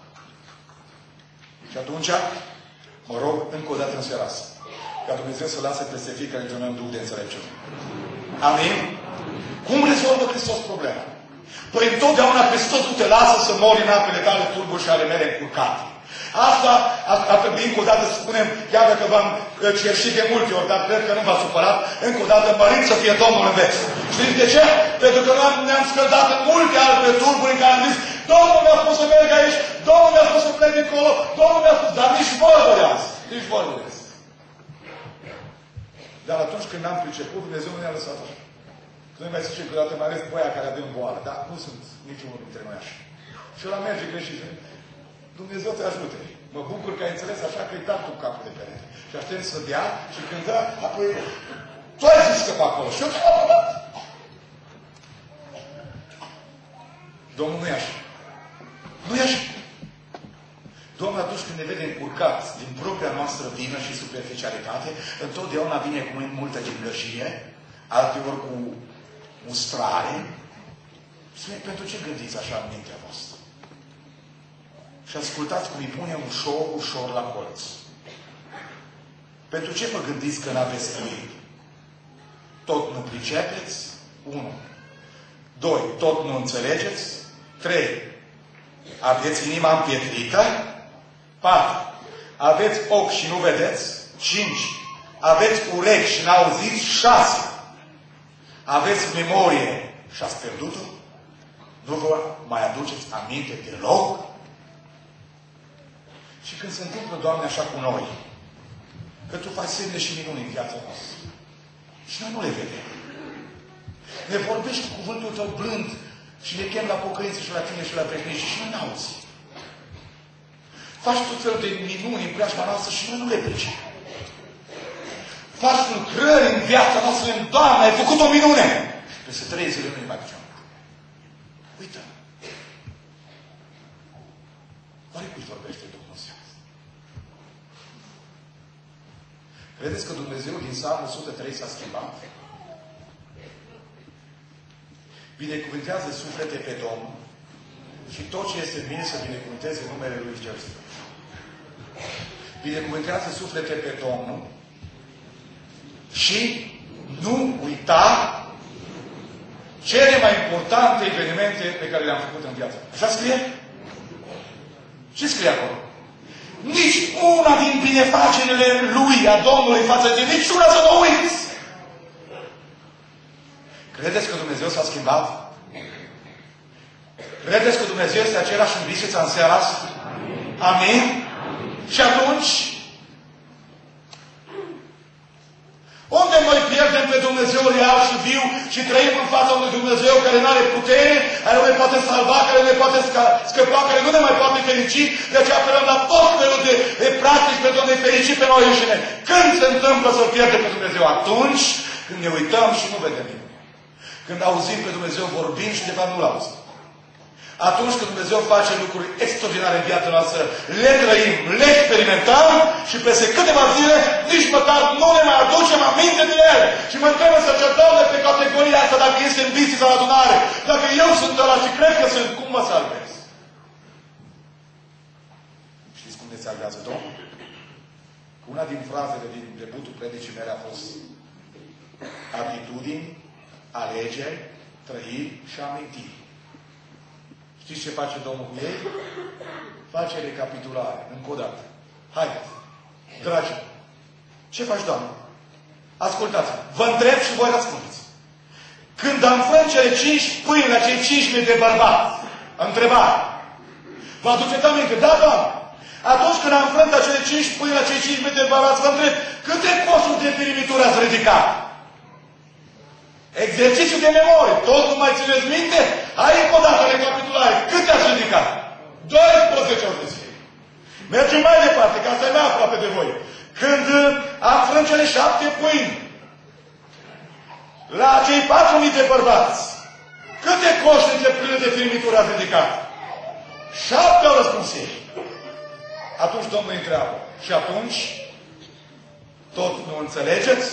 Și atunci, mă rog încă o dată în seara asta, ca Dumnezeu să lase peste fiecare dintre noi un duh de înțelepciune. Amin? Cum rezolvă Hristos problema? Păi întotdeauna Hristos nu te lasă să mori în apele tale tulburi și ale mele încurcate. Asta ar trebui încă o dată să spunem, chiar dacă v-am cerșit de multe ori, dar cred că nu v-a supărat, încă o dată mărit să fie Domnul în veci. Știți de ce? Pentru că noi ne-am scăldat în multe alte tulburi în care am zis, Domnul mi-a spus să merg aici, Domnul mi-a spus să plec dincolo, Domnul mi-a spus, dar nici vorbă de azi. Nici vorbă de azi. Dar atunci când am priceput, Dumnezeu nu ne-a lăsat așa. Noi mai zicem câteodată, mai ales băia care avem boală, dar nu sunt niciunul dintre noi așa. Și ăla merge greșit. Dumnezeu te ajute. Mă bucur că ai înțeles așa că îi dat cu capul de perete. Și aștept să dea și când dă, apoi tu ai zis că pe acolo. Și eu Domnul nu e așa. Nu e așa. Domnul atunci când ne vede încurcat din propria noastră vină și superficialitate, întotdeauna vine cu multă gingășie, alteori cu mustrare. Spune, pentru ce gândiți așa în mintea voastră? Și ascultați cum îi pune ușor, ușor la colț. Pentru ce vă gândiți că n-aveți trăit? Tot nu pricepeți? 1. 2. Tot nu înțelegeți? 3. Aveți inima împietrită? 4. Aveți ochi și nu vedeți? 5. Aveți urechi și n-auziți? 6. Aveți memorie și ați pierdut-o? Nu vă mai aduceți aminte deloc? Și când se întâmplă, Doamne, așa cu noi, că Tu faci semne și minuni în viața noastră. Și noi nu le vedem. Ne vorbești cu cuvântul Tău blând și ne chem la pocăință și la Tine și la veșnicie și noi n-auzi. Faci tot felul de minuni în preajma noastră și noi nu le pricepem. Faci lucrări în viața noastră, în Doamne, ai făcut o minune. Și peste 3 zile nu ne mai ducem. Uită. Oare cui vorbește Dumnezeu? Credeți că Dumnezeu din Psalmul 103 s-a schimbat? Binecuvântează suflete pe Domnul și tot ce este în mine să binecuvânteze numele Lui Cel Sfânt. Binecuvântează suflete pe Domnul și nu uita cele mai importante evenimente pe care le-am făcut în viață. Așa scrie? Ce scrie acolo? Nici una din binefacerile Lui, a Domnului față de nici una să nu uiți. Credeți că Dumnezeu s-a schimbat? Credeți că Dumnezeu este același în Bistrița în seara asta? Amin? Și atunci, unde noi pierdem pe Dumnezeu real și viu și trăim în fața unui Dumnezeu care nu are putere, care nu ne poate salva, care nu ne poate scăpa, care nu ne mai poate ferici, de aceea apelăm la tot felul de practici pentru a ne ferici pe noi înșine. Când se întâmplă să-L pierdem pe Dumnezeu? Atunci când ne uităm și nu vedem nimic. Când auzim pe Dumnezeu vorbind și de fapt nu-L auzim. Atunci când Dumnezeu face lucruri extraordinare în viața noastră, le trăim, le experimentăm și peste câteva zile nici măcar nu ne mai aducem aminte de ele. Și mă trebuie să certăm de pe categoria asta dacă este în Bistrița la adunare. Dacă eu sunt ăla și cred că sunt, cum mă salvez? Știți cum ne salvează Domnul? Una din frazele din debutul predicii mele a fost atitudini, alegeri, trăiri și amintiri. Știți ce face Domnul cu ei? Face recapitulare. Încă o dată. Haideți. Dragii, ce faci, Doamne? Ascultați-mă. Vă întreb și voi răspundeți. Când am frânt cele 5 pâini la cei 5.000 de bărbați, întrebare. Vă aduceți aminte? Da, Doamne. Atunci când am frânt acele 5 pâini la cei 5.000 de bărbați, vă întreb, câte costuri de firmituri ați ridicat? Exercițiu de memorie. Tot nu mai țineți minte? Hai încă o dată recapitulare. Câte ați ridicat? 12 ori de zi. Mergem mai departe, ca să mai aproape de voi. Când am frânt cele 7 pâini la cei 4.000 de bărbați, câte coșuri de pâine de firmituri ați ridicat? 7 au răspuns ei. Atunci Domnul îi întreabă. Și atunci, tot nu înțelegeți?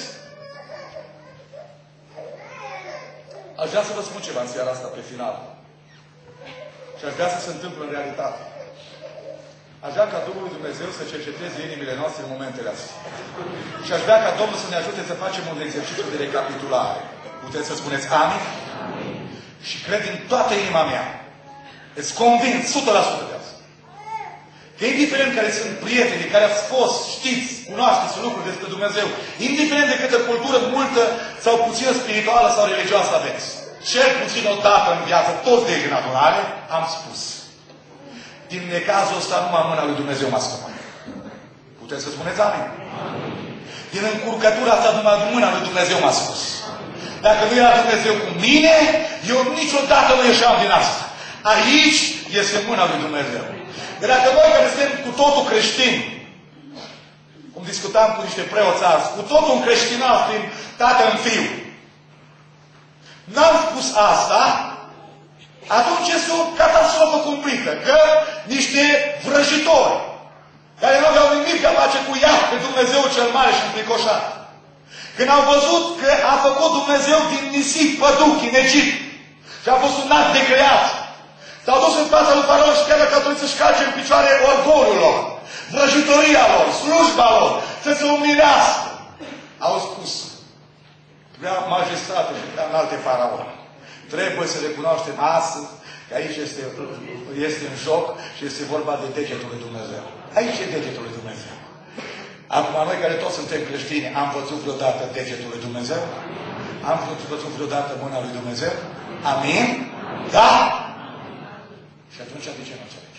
Aș vrea să vă spun ceva în seara asta, pe final. Și aș vrea să se întâmple în realitate. Aș vrea ca Duhul lui Dumnezeu să cerceteze inimile noastre în momentele astea. Și aș vrea ca Domnul să ne ajute să facem un exercițiu de recapitulare. Puteți să spuneți amin? Amin. Și cred din toată inima mea, îți convins 100% de asta, că indiferent care sunt prietenii, care ați fost, știți, cunoașteți lucruri despre Dumnezeu, indiferent de câtă cultură multă sau puțină spirituală sau religioasă aveți, cel puțin o dată în viață, toți de aici în adunare, am spus. Din necazul ăsta numai mâna lui Dumnezeu m-a scăpat. Puteți să spuneți amin? Din încurcătura asta numai mâna lui Dumnezeu m-a spus. Dacă nu era Dumnezeu cu mine, eu niciodată nu ieșeam din asta. Aici este mâna lui Dumnezeu. Că dacă noi care suntem cu totul creștini, cum discutam cu niște preoți azi, cu totul un creștinal prin tată în fiu, n-am spus asta, atunci este o catastrofă cumplită. Că niște vrăjitori, care nu aveau nimic de a face cu ea, pe Dumnezeu cel mare și înfricoșat, când au văzut că a făcut Dumnezeu din nisip păduchi în Egipt și a fost un act de creație, s-au dus în fața lui Faraon și chiar dacă au trebuit să-și calce în picioare orgoliul lor, vrăjitoria lor, slujba lor, să se umilească. Au spus, prea majestate și prea înalte Faraon, trebuie să recunoaștem astăzi că aici este în joc și este vorba de degetul lui Dumnezeu. Aici e degetul lui Dumnezeu. Acum, noi care toți suntem creștini, am văzut vreodată degetul lui Dumnezeu? Am văzut vreodată mâna lui Dumnezeu? Amin? Da? Și atunci de ce nu înțelegem?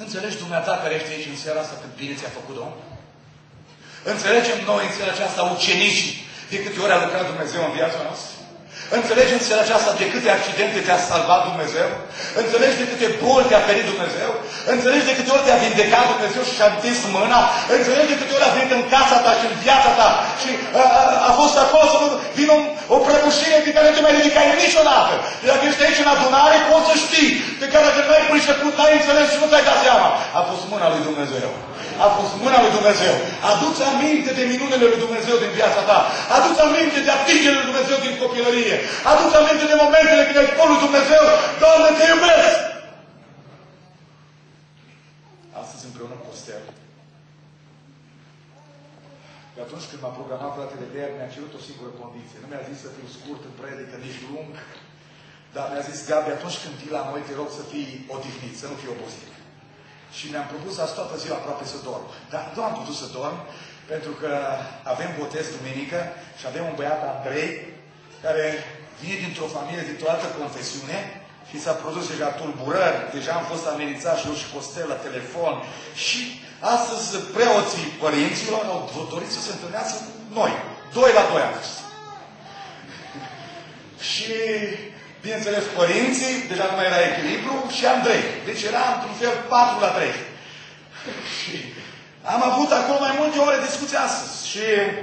înțelegi dumneata care ești aici în seara asta cât bine ți-a făcut Domnul? Înțelegem noi în seara aceasta ucenicii de câte ori a lucrat Dumnezeu în viața noastră? Înțelegi în seara aceasta de câte accidente te-a salvat Dumnezeu? Înțelegi de câte boli te-a ferit Dumnezeu? Înțelegi de câte ori te-a vindecat Dumnezeu și și-a întins mâna? Înțelegi de câte ori a venit în casa ta și în viața ta și a fost acolo să nu vină o prăbușire pe care nu te mai ridicai niciodată? Dacă ești aici în adunare, poți să știi pe care dacă n-ai priceput, n-ai înțeles și nu ți-ai dat seama. A fost mâna lui Dumnezeu. A fost mâna lui Dumnezeu. Adu-ți aminte de minunile lui Dumnezeu din viața ta. Adu-ți aminte de atingerile lui Dumnezeu din copilărie. Adu-ți aminte de momentele când ai spus lui Dumnezeu, Doamne, te iubesc! Astăzi împreună cu Costel. Că atunci când m-a programat fratele Deer, mi-a cerut o singură condiție. Nu mi-a zis să fiu scurt în predică, nici lung. Dar mi-a zis, Gabi, atunci când vii la noi, te rog să fii odihnit, să nu fii obosit. Și mi-am propus azi toată ziua aproape să dorm. Dar nu am putut să dorm, pentru că avem botez duminică și avem un băiat, Andrei, care vine dintr-o familie, dintr-o altă confesiune și s-a produs deja tulburări. Deja am fost amenințați și eu și Costel la telefon. Și astăzi preoții părinților au dorit să se întâlnească cu noi. 2 la 2 astăzi. Și bineînțeles, părinții, deja nu mai era echilibru, și Andrei. Deci era, într-un fel, 4 la 3. Și am avut acolo mai multe ore discuții astăzi. Și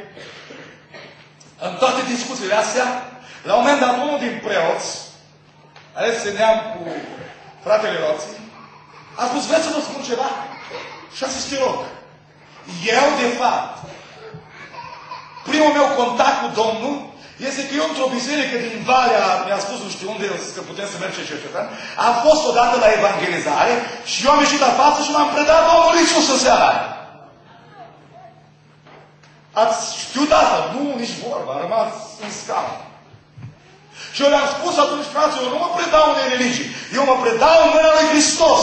în toate discuțiile astea, la un moment dat, unul din preoți, ales să neam cu fratele Roții, a spus, vreți să vă spun ceva? Și a zis, te rog. Eu, de fapt, primul meu contact cu Domnul este că eu într-o biserică din Valea, mi-a spus nu știu unde, că putem să mergem cercetăm, am fost odată la evangelizare și eu am ieșit la față și m-am predat Domnului Iisus în seara aia. Ați știut asta? Nu, nici vorba, a rămas în scaun. Și eu le-am spus atunci, fraților, eu nu mă predau unei religii, eu mă predau în mâna lui Hristos.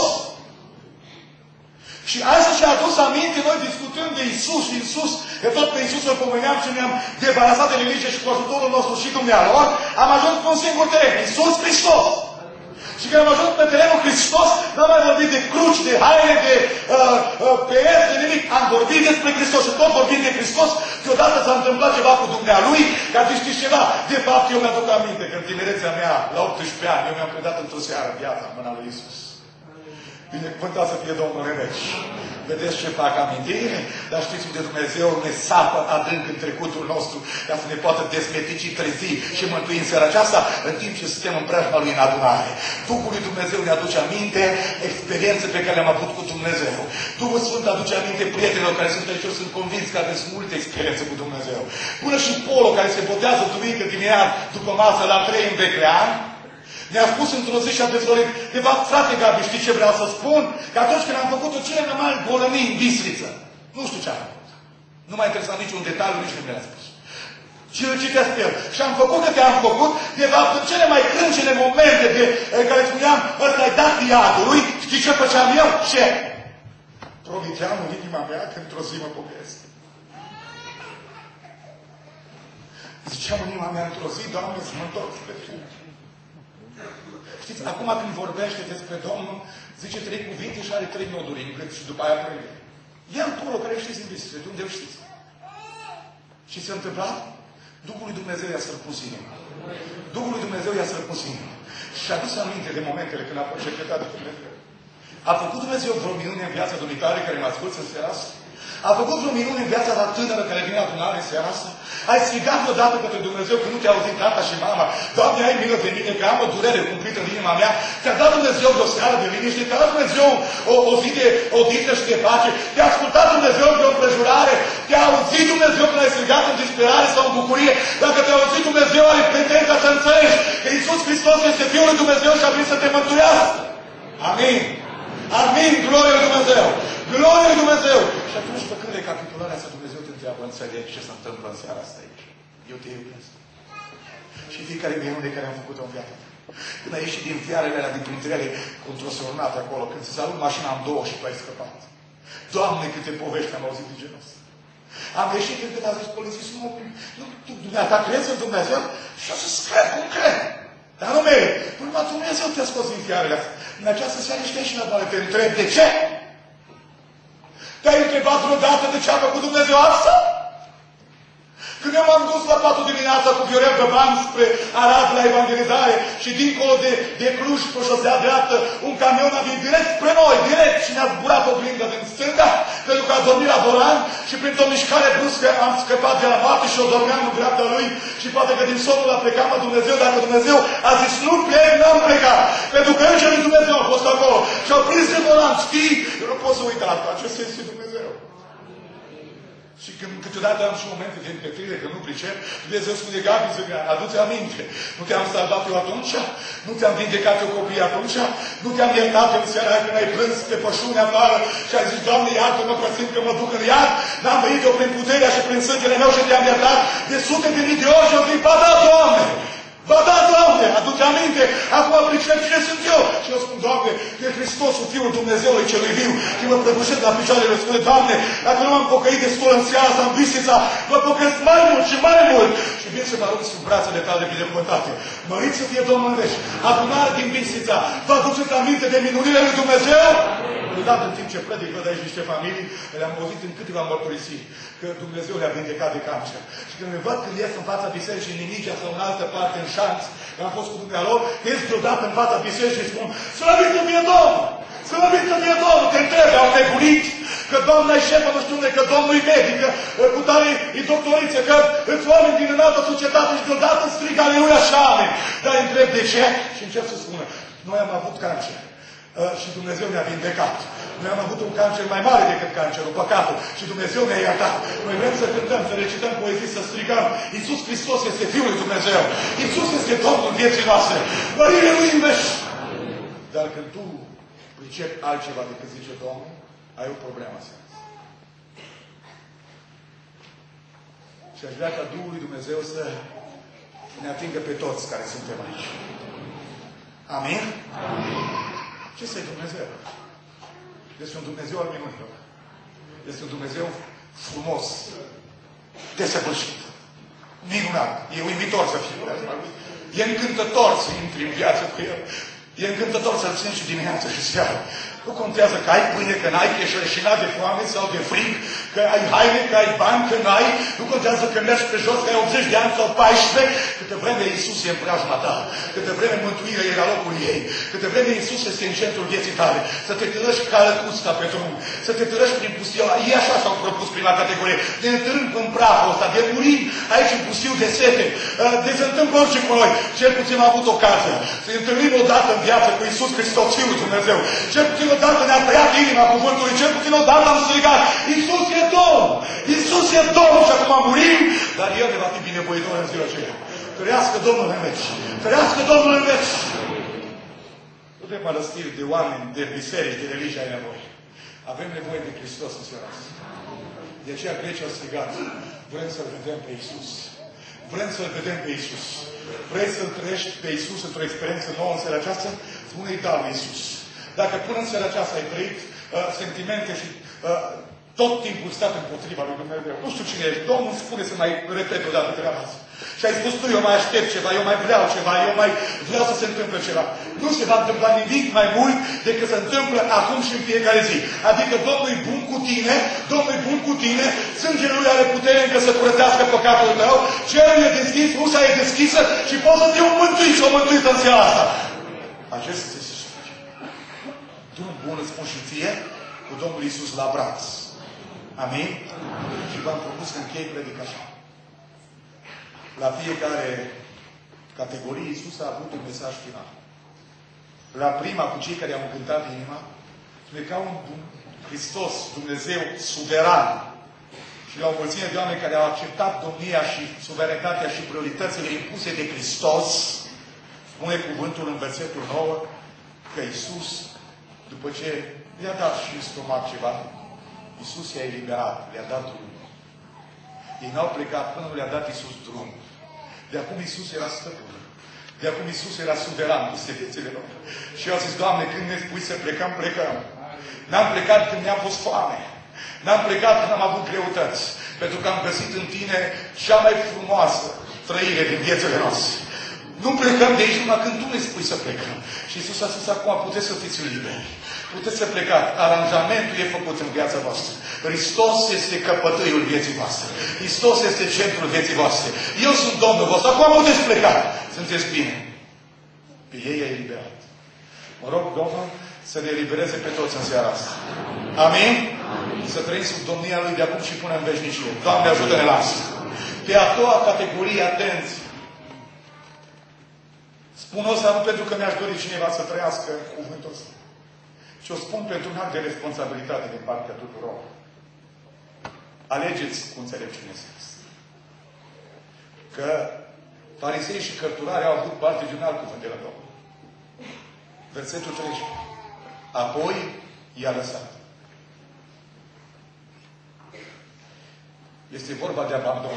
Și asta și-a adus aminte, noi discutând de Iisus și Iisus, că tot pe Iisus îl pomeneam și ne-am debarasat de religie și cu ajutorul nostru și dumnealor, am ajuns pe un singur teren, Iisus Hristos. Și când am ajuns pe terenul Hristos, n-am mai vorbit de cruci, de haine, de PS, de nimic. Am vorbit despre Hristos și tot vorbim de Hristos, deodată s-a întâmplat ceva cu dumnealui, că a știți ceva. De fapt, eu mi-aduc aminte că în tinerețea mea, la 18 ani, eu mi-am predat într-o seară viața în mâna lui Iisus. Binecuvântat să fie Domnul Remeș. Vedeți ce fac amintire? Dar știți unde Dumnezeu ne sapă adânc în trecutul nostru ca să ne poată desmetici, trezi și mântui în seara aceasta în timp ce suntem în preajma Lui în adunare. Duhul lui Dumnezeu ne aduce aminte experiențe pe care le-am avut cu Dumnezeu. Duhul Sfânt aduce aminte prietenilor care sunt aici. Eu sunt convins că aveți multe experiențe cu Dumnezeu. Până și Polo care se botează duminică dimineața după masă la 3 în Beclean, ne-a spus într-o zi și a dezvolit. De fapt, frate Gabi, știi ce vreau să spun? Că atunci când am făcut-o cele mai mari bolănii în Bistriță, nu știu ce am făcut. Nu m-a interesat niciun detaliu, nici nu mi-a spus. Și îl citesc pe el. Și am făcut că te-am făcut, de fapt, în cele mai crâncene momente în care spuneam, ăsta-i dat iadului, știi ce făceam eu? Ce? Promiteam în inima mea că într-o zi mă pocăiesc. Ziceam în inima mea într-o zi, Doamne, să mă întorc spre Tine. Știți, acum când vorbește despre Domnul, zice 3 cuvinte și are 3 noduri încât și după aia prinde. Ia în Polo, care știți în Bistriță, de unde îl știți? Și se întâmpla? Duhul lui Dumnezeu i-a sărpus inima. Duhul lui Dumnezeu i-a sărpus inima. Și a dus aminte de momentele când a cercetat de Dumnezeu. A făcut Dumnezeu vreo minune în viața dumitare care mă ascultă în seara asta? A făcut vreo minune în viața la tânără care vine la adunare în seara asta? Ai strigat odată către Dumnezeu că nu te-a auzit tata și mama. Doamne, ai milă de mine, că am o durere cumplită în inima mea. Ți-a dat Dumnezeu de o seară de liniște, ți-a dat Dumnezeu o zi de odihnă și de pace. Te-a ascultat Dumnezeu de o împrejurare. Te-a auzit Dumnezeu când ai strigat în disperare sau în bucurie. Dacă te-a auzit Dumnezeu, are pretenția să înțelegi că Iisus Hristos este Fiul lui Dumnezeu și a venit să te mântuiască. Amin. Amin. Glorie lui Dumnezeu. Glorie lui Dumnezeu. Și atunci, făcând recapitularea asta, Dumnezeu te întreabă, înțelegi ce se întâmplă în seara asta aici. Eu te iubesc. Și fiecare minune care am făcut-o în viața ta. Când ai ieșit din fiarele alea, din printre ele, într-o sornată acolo, când ți s-a luat mașina în două și tu ai scăpat. Doamne, câte povești am auzit de genul ăsta. Am ieșit când a zis polițistul, tu dumneata crezi în Dumnezeu? Și o să-ți cred, cum cred? Dar nu merg. Până la Dumnezeu te-a scos din fiarele astea. În această seară ești aici la mare, te întreb de ce? Te-ai întrebat vreodată de ce a făcut Dumnezeu asta? Când eu m-am dus la 4 dimineața cu Viorel Găban spre Arad la evangelizare și dincolo de Cluj, pe șosea dreaptă, un camion a venit direct spre noi, direct, și ne-a zburat oglinda din stânga, pentru că a dormit la volan și printr-o mișcare bruscă am scăpat de la moarte și o dormeam în dreapta lui și poate că din somnul a plecat la Dumnezeu, dacă Dumnezeu a zis nu plec, n-am plecat, pentru că Îngerul lui Dumnezeu a fost acolo și au prins de volan, știi? Eu nu pot să uit asta, acesta este Dumnezeu. Și când câteodată am și momente de împetrire, că nu pricep, Dumnezeu spune, Gabi, adu-ți aminte. Nu te-am salvat eu atunci? Nu te-am vindecat eu copiii atunci? Nu te-am iertat în seara când ai plâns pe pășune afară și ai zis, Doamne, iartă-mă că simt că mă duc în iad? N-am venit eu prin puterea și prin sângele meu și te-am iertat de sute de mii de ori și eu zic, ba da, Doamne! Ba da, Doamne, adu-ți aminte, acum pricep cine sunt eu. Și eu spun, Doamne, că Hristosul, Fiul Dumnezeului celui viu, și mă prăbușesc la picioarele, spune, Doamne, dacă nu m-am pocăit destul în seara asta, în Bistrița, mă pocăiesc mai mult și mai mult. Și vin să mă arunc sub brațele tale binecuvântate. Mărit să fie Domnul în veci. Adunare din Bistrița, vă aduceți aminte de minunile lui Dumnezeu? Odată în timp ce predic, văd aici niște familii, le-am auzit în câteva mărturisiri, că Dumnezeu le-a vindecat de cancer. Și când le văd când ies în fața bisericii, în Nimicea sau în altă parte, în șanț, am fost cu dumnealor, ies deodată în fața bisericii și spun, slăvit să fie Domnul! Slăvit să fie Domnul! Te întrebe, au nebunit, că Doamna e șefă, nu știu unde, că Domnul e medic, că cu tare e doctoriță, că îți oameni din înaltă societate și deodată strigă aleluia și amen. Dar îi întreb de ce și încep să spună, noi am avut cancer. Și Dumnezeu ne-a vindecat. Noi am avut un cancer mai mare decât cancerul, păcatul. Și Dumnezeu ne-a iertat. Noi vrem să cântăm, să recităm poezii, să strigăm. Iisus Hristos este Fiul lui Dumnezeu. Iisus este Domnul vieții noastre. Mărire lui în veci. Dar când tu pricepi altceva decât zice Domnul, ai o problemă să. Și aș vrea ca Duhul lui Dumnezeu să ne atingă pe toți care suntem aici. Amin? Amin. Ce este Dumnezeu? Este un Dumnezeu al minunilor. Este un Dumnezeu frumos, desăvârșit, minunat. E uimitor să fie. E încântător să intri în viață cu El. E încântător să-L țin și dimineața și seara. Nu contează că ai pâine, că n-ai, că ești rășinat de foame sau de frig, că ai haine, că ai bani, că n-ai. Nu contează că mergi pe jos, că ai 80 de ani sau 14. Câte vreme Iisus e în preajma ta. Câte vreme mântuirea e la locul ei. Câte vreme Iisus este în centrul vieții tale. Să te târăști ca lăcusta pe drum. Să te târăști prin pustiu. Ei așa s-au propus prima categorie. De ne târâm în praful ăsta. De murim aici în pustiu de sete. De se întâmplă orice cu noi. Cel puțin am avut ocazia să ne întâlnim odată în viață cu Iisus Hristos, Fiul Dumnezeu. Cel puțin odată ne-a tăiat inima cuvântului, cel puțin odată am strigat, Iisus e Domn! Iisus e Domn! Și acum murim, dar El ne va fi binevoitor în ziua aceea. Trăiască Domnul în veci! Trăiască Domnul în veci! Nu de mănăstiri, de oameni, de biserici, de religie ai nevoie. Avem nevoie de Hristos în seara asta. De aceea Grecia a strigat, vrem să-L vedem pe Iisus. Vrem să-L vedem pe Iisus. Vrei să-L trăiești pe Iisus într-o experiență nouă în seara aceasta? Spune-i da lui Iisus. Dacă până în seara aceasta ai trăit sentimente și tot timpul stat împotriva lui Dumnezeu, nu știu cine ești, Domnul spune să mai repet odată treaba asta. Și ai spus tu, eu mai aștept ceva, eu mai vreau ceva, eu mai vreau să se întâmple ceva. Nu se va întâmpla nimic mai mult decât se întâmplă acum și în fiecare zi. Adică Domnul e bun cu tine, Domnul e bun cu tine, sângele Lui are putere încă să curățească păcatul tău, cerul e deschis, ușa e deschisă și poți să fii un mântuit și o mântuită în seara asta. Acesta este drum bun, îți spun și ție, cu Domnul Iisus la braț. Amin? Și v-am propus să închei predic așa. La fiecare categorie Iisus a avut un mesaj final. La prima, cu cei care au încântat inima, spune ca un Hristos, Dumnezeu suveran. Și la o mulțime de oameni care au acceptat domnia și suveranitatea și prioritățile impuse de Hristos, spune cuvântul în versetul 9, că Iisus, după ce le-a dat și în stomac ceva, Iisus i-a eliberat, le-a dat drum. Ei n-au plecat până nu le-a dat Iisus drum. De acum Iisus era stăpân. De acum Iisus era suveran peste viețile lor. Și eu a zis, Doamne, când ne spui să plecăm, plecăm. N-am plecat când mi-a fost foame. N-am plecat când am avut greutăți. Pentru că am găsit în Tine cea mai frumoasă trăire din viețile noastre. Nu plecăm de aici numai când Tu ne spui să plecăm. Și Iisus a spus acum, puteți să fiți liberi. Puteți să plecați. Aranjamentul e făcut în viața voastră. Hristos este căpătâiul vieții voastre. Hristos este centrul vieții voastre. Eu sunt Domnul vostru. Acum puteți pleca. Sunteți bine. Pe ei a eliberat. Mă rog, Domnul, să ne elibereze pe toți în seara asta. Amin? Să trăim sub domnia Lui de acum și până în veșnicie. Doamne, ajută-ne la asta. Pe a doua categorie, atenți. Spun asta nu pentru că mi-aș dori cineva să trăiască cuvântul ăsta. Și o spun pentru un act de responsabilitate din partea tuturor. Alegeți cu înțelepciune sens. Că farisei și cărturari au avut parte de un alt cuvânt de la Domnul. Versetul 13. Apoi i-a lăsat. Este vorba de abandon.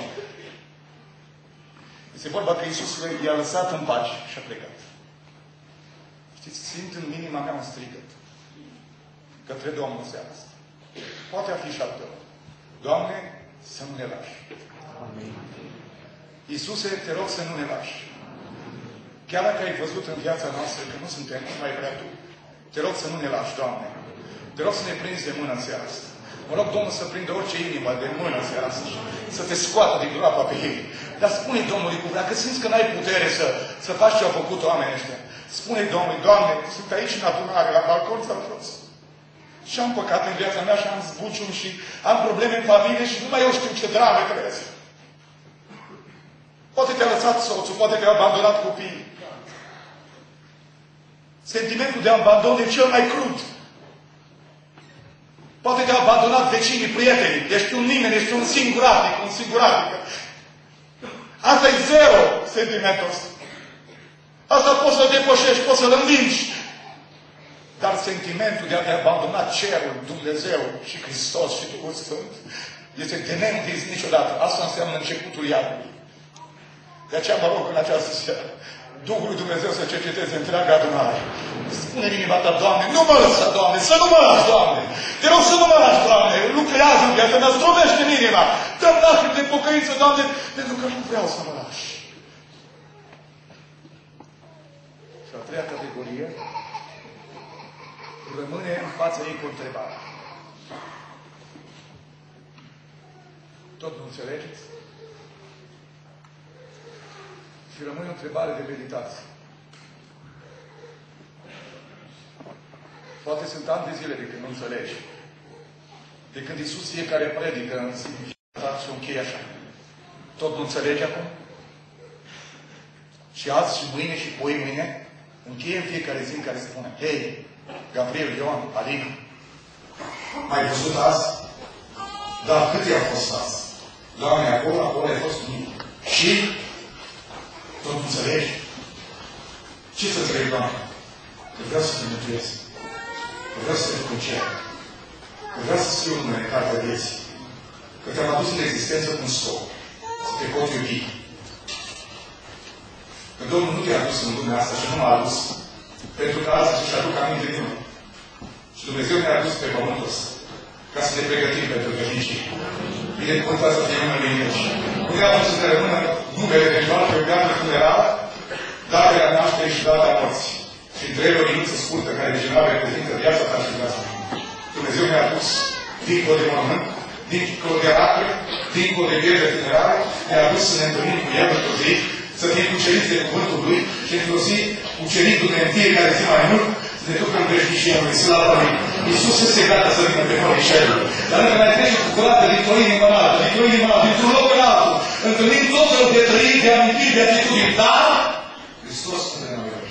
Este vorba că Iisus i-a lăsat în pace și a plecat. Știți, simt în inima mea un strigăt către Domnul seara asta. Poate a fi 7 ori. Doamne, să nu ne lași. Amin. Iisuse, te rog să nu ne lași. Chiar dacă ai văzut în viața noastră că nu suntem cum ai vrea Tu, te rog să nu ne lași, Doamne. Te rog să ne prinzi de mână în seara asta. Mă rog, Domnul, să prindă orice inimă de mână în seara asta și să te scoată din groapa pe ei. Dar spune Domnului cu vrea, că simți că n-ai putere să faci ce au făcut oamenii ăștia. Spune Domnului, Doamne, sunt aici în adunare, la balcon sau jos. Și am păcat în viața mea și am zbucium și am probleme în familie și nu mai eu știu ce drame trăiesc. Poate te-a lăsat soțul, poate te-a abandonat copiii. Sentimentul de abandon e cel mai crud. Poate te-au abandonat vecinii, prietenii. Ești un nimeni, ești un singuratic, un singuratică. Asta e zero, sentimentul ăsta. Asta poți să-l depășești, poți să-l învingi. Dar sentimentul de a te abandona cerul, Dumnezeu și Hristos și Duhul Sfânt este de neînvins niciodată. Asta înseamnă începutul iadului. De aceea mă rog în această seară, Duhul lui Dumnezeu să cerceteze întreaga adunare. Spune inima ta, Doamne, nu mă lăsa, Doamne, să nu mă lași, Doamne. Te rog să nu mă lași, Doamne. Lucrează în viața mea, zdrobește în inima. Dă-mi lacrimi de pocăință, Doamne, pentru că nu vreau să mă lași. Și a treia categorie rămâne în fața ei cu întrebare. Tot nu înțelegeți? Și rămâne o întrebare de meditație. Poate sunt ani de zile de când nu înțelegi. De când Iisus fiecare predică în zi și o încheie așa. Tot nu înțelegi acum? Și azi și mâine și poi mâine încheie în fiecare zi în care spune: Hei, Gabriel, Ioan, Alina, m-ai văzut azi? Dar cât i-a fost azi? Doamne, acolo ai fost nimic. Și tot nu înțelegi? Ce să înțelegi, Doamne? Că vreau să te mântuiesc. Că vreau să te duc în cer. Că vreau să scriu numele în cartea vieții. Că te-am adus în existență cu un scop. Să te pot iubi. Că Domnul nu te-a adus în lumea asta și nu m-a adus pentru că asta să-și aduc aminte de mine. Și Dumnezeu ne-a adus pe pământul ăsta ca să ne pregătim pentru veșnicie. Binecuvântat să fie numele Lui. Nu ne-a adus să ne rămână numele de doar pe o viață funerală, datele nașterii și datea morții. Și între o liniță scurtă care de cineva reprezintă viața ta și viața ta. Dumnezeu ne-a adus dincolo de mormânt, dincolo de racă, dincolo de viață funerală, ne-a adus să ne întâlnim cu El într-o zi, să fim cuceriți de cuvântul Lui și într-o zi, cucerindu-ne în fiecare zi mai mult, să ne ducă în veșnicia Lui, slavă Lui. Iisus este gata să vină pe noi cerul. Dar încă mai trece cu curată dintr-o inimă în altă, dintr-o inimă în altă, dintr-un loc în altul, întâlnind tot felul de trăiri, de amintiri, de atitudini. Dar Hristos spune în noi.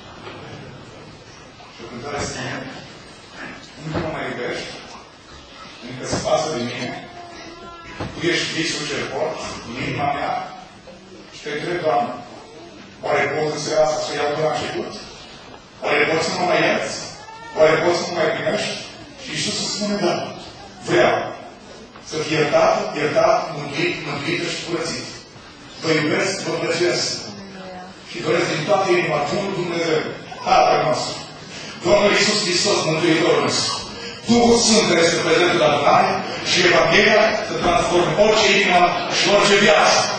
Și o cântare spune: încă mă mai iubești, încă-ți pasă de mine, Tu ești visul cel fort în inima mea și te întreb, Doamne, oare pot în seara asta să iau de la început? Oare poți să mă mai ierți? Oare poți să mă mai primești? Și Iisus îți spune: da, vreau să fii iertat, mântuită și curățit. Vă iubesc, vă plăcesc și doresc din toată inima Bunul Dumnezeu, Tatăl nostru, Domnul Iisus Hristos, Mântuitorul nostru, Duhul Sfânt care este prezent la adunare și Evanghelia să transforme orice inimă și orice viață.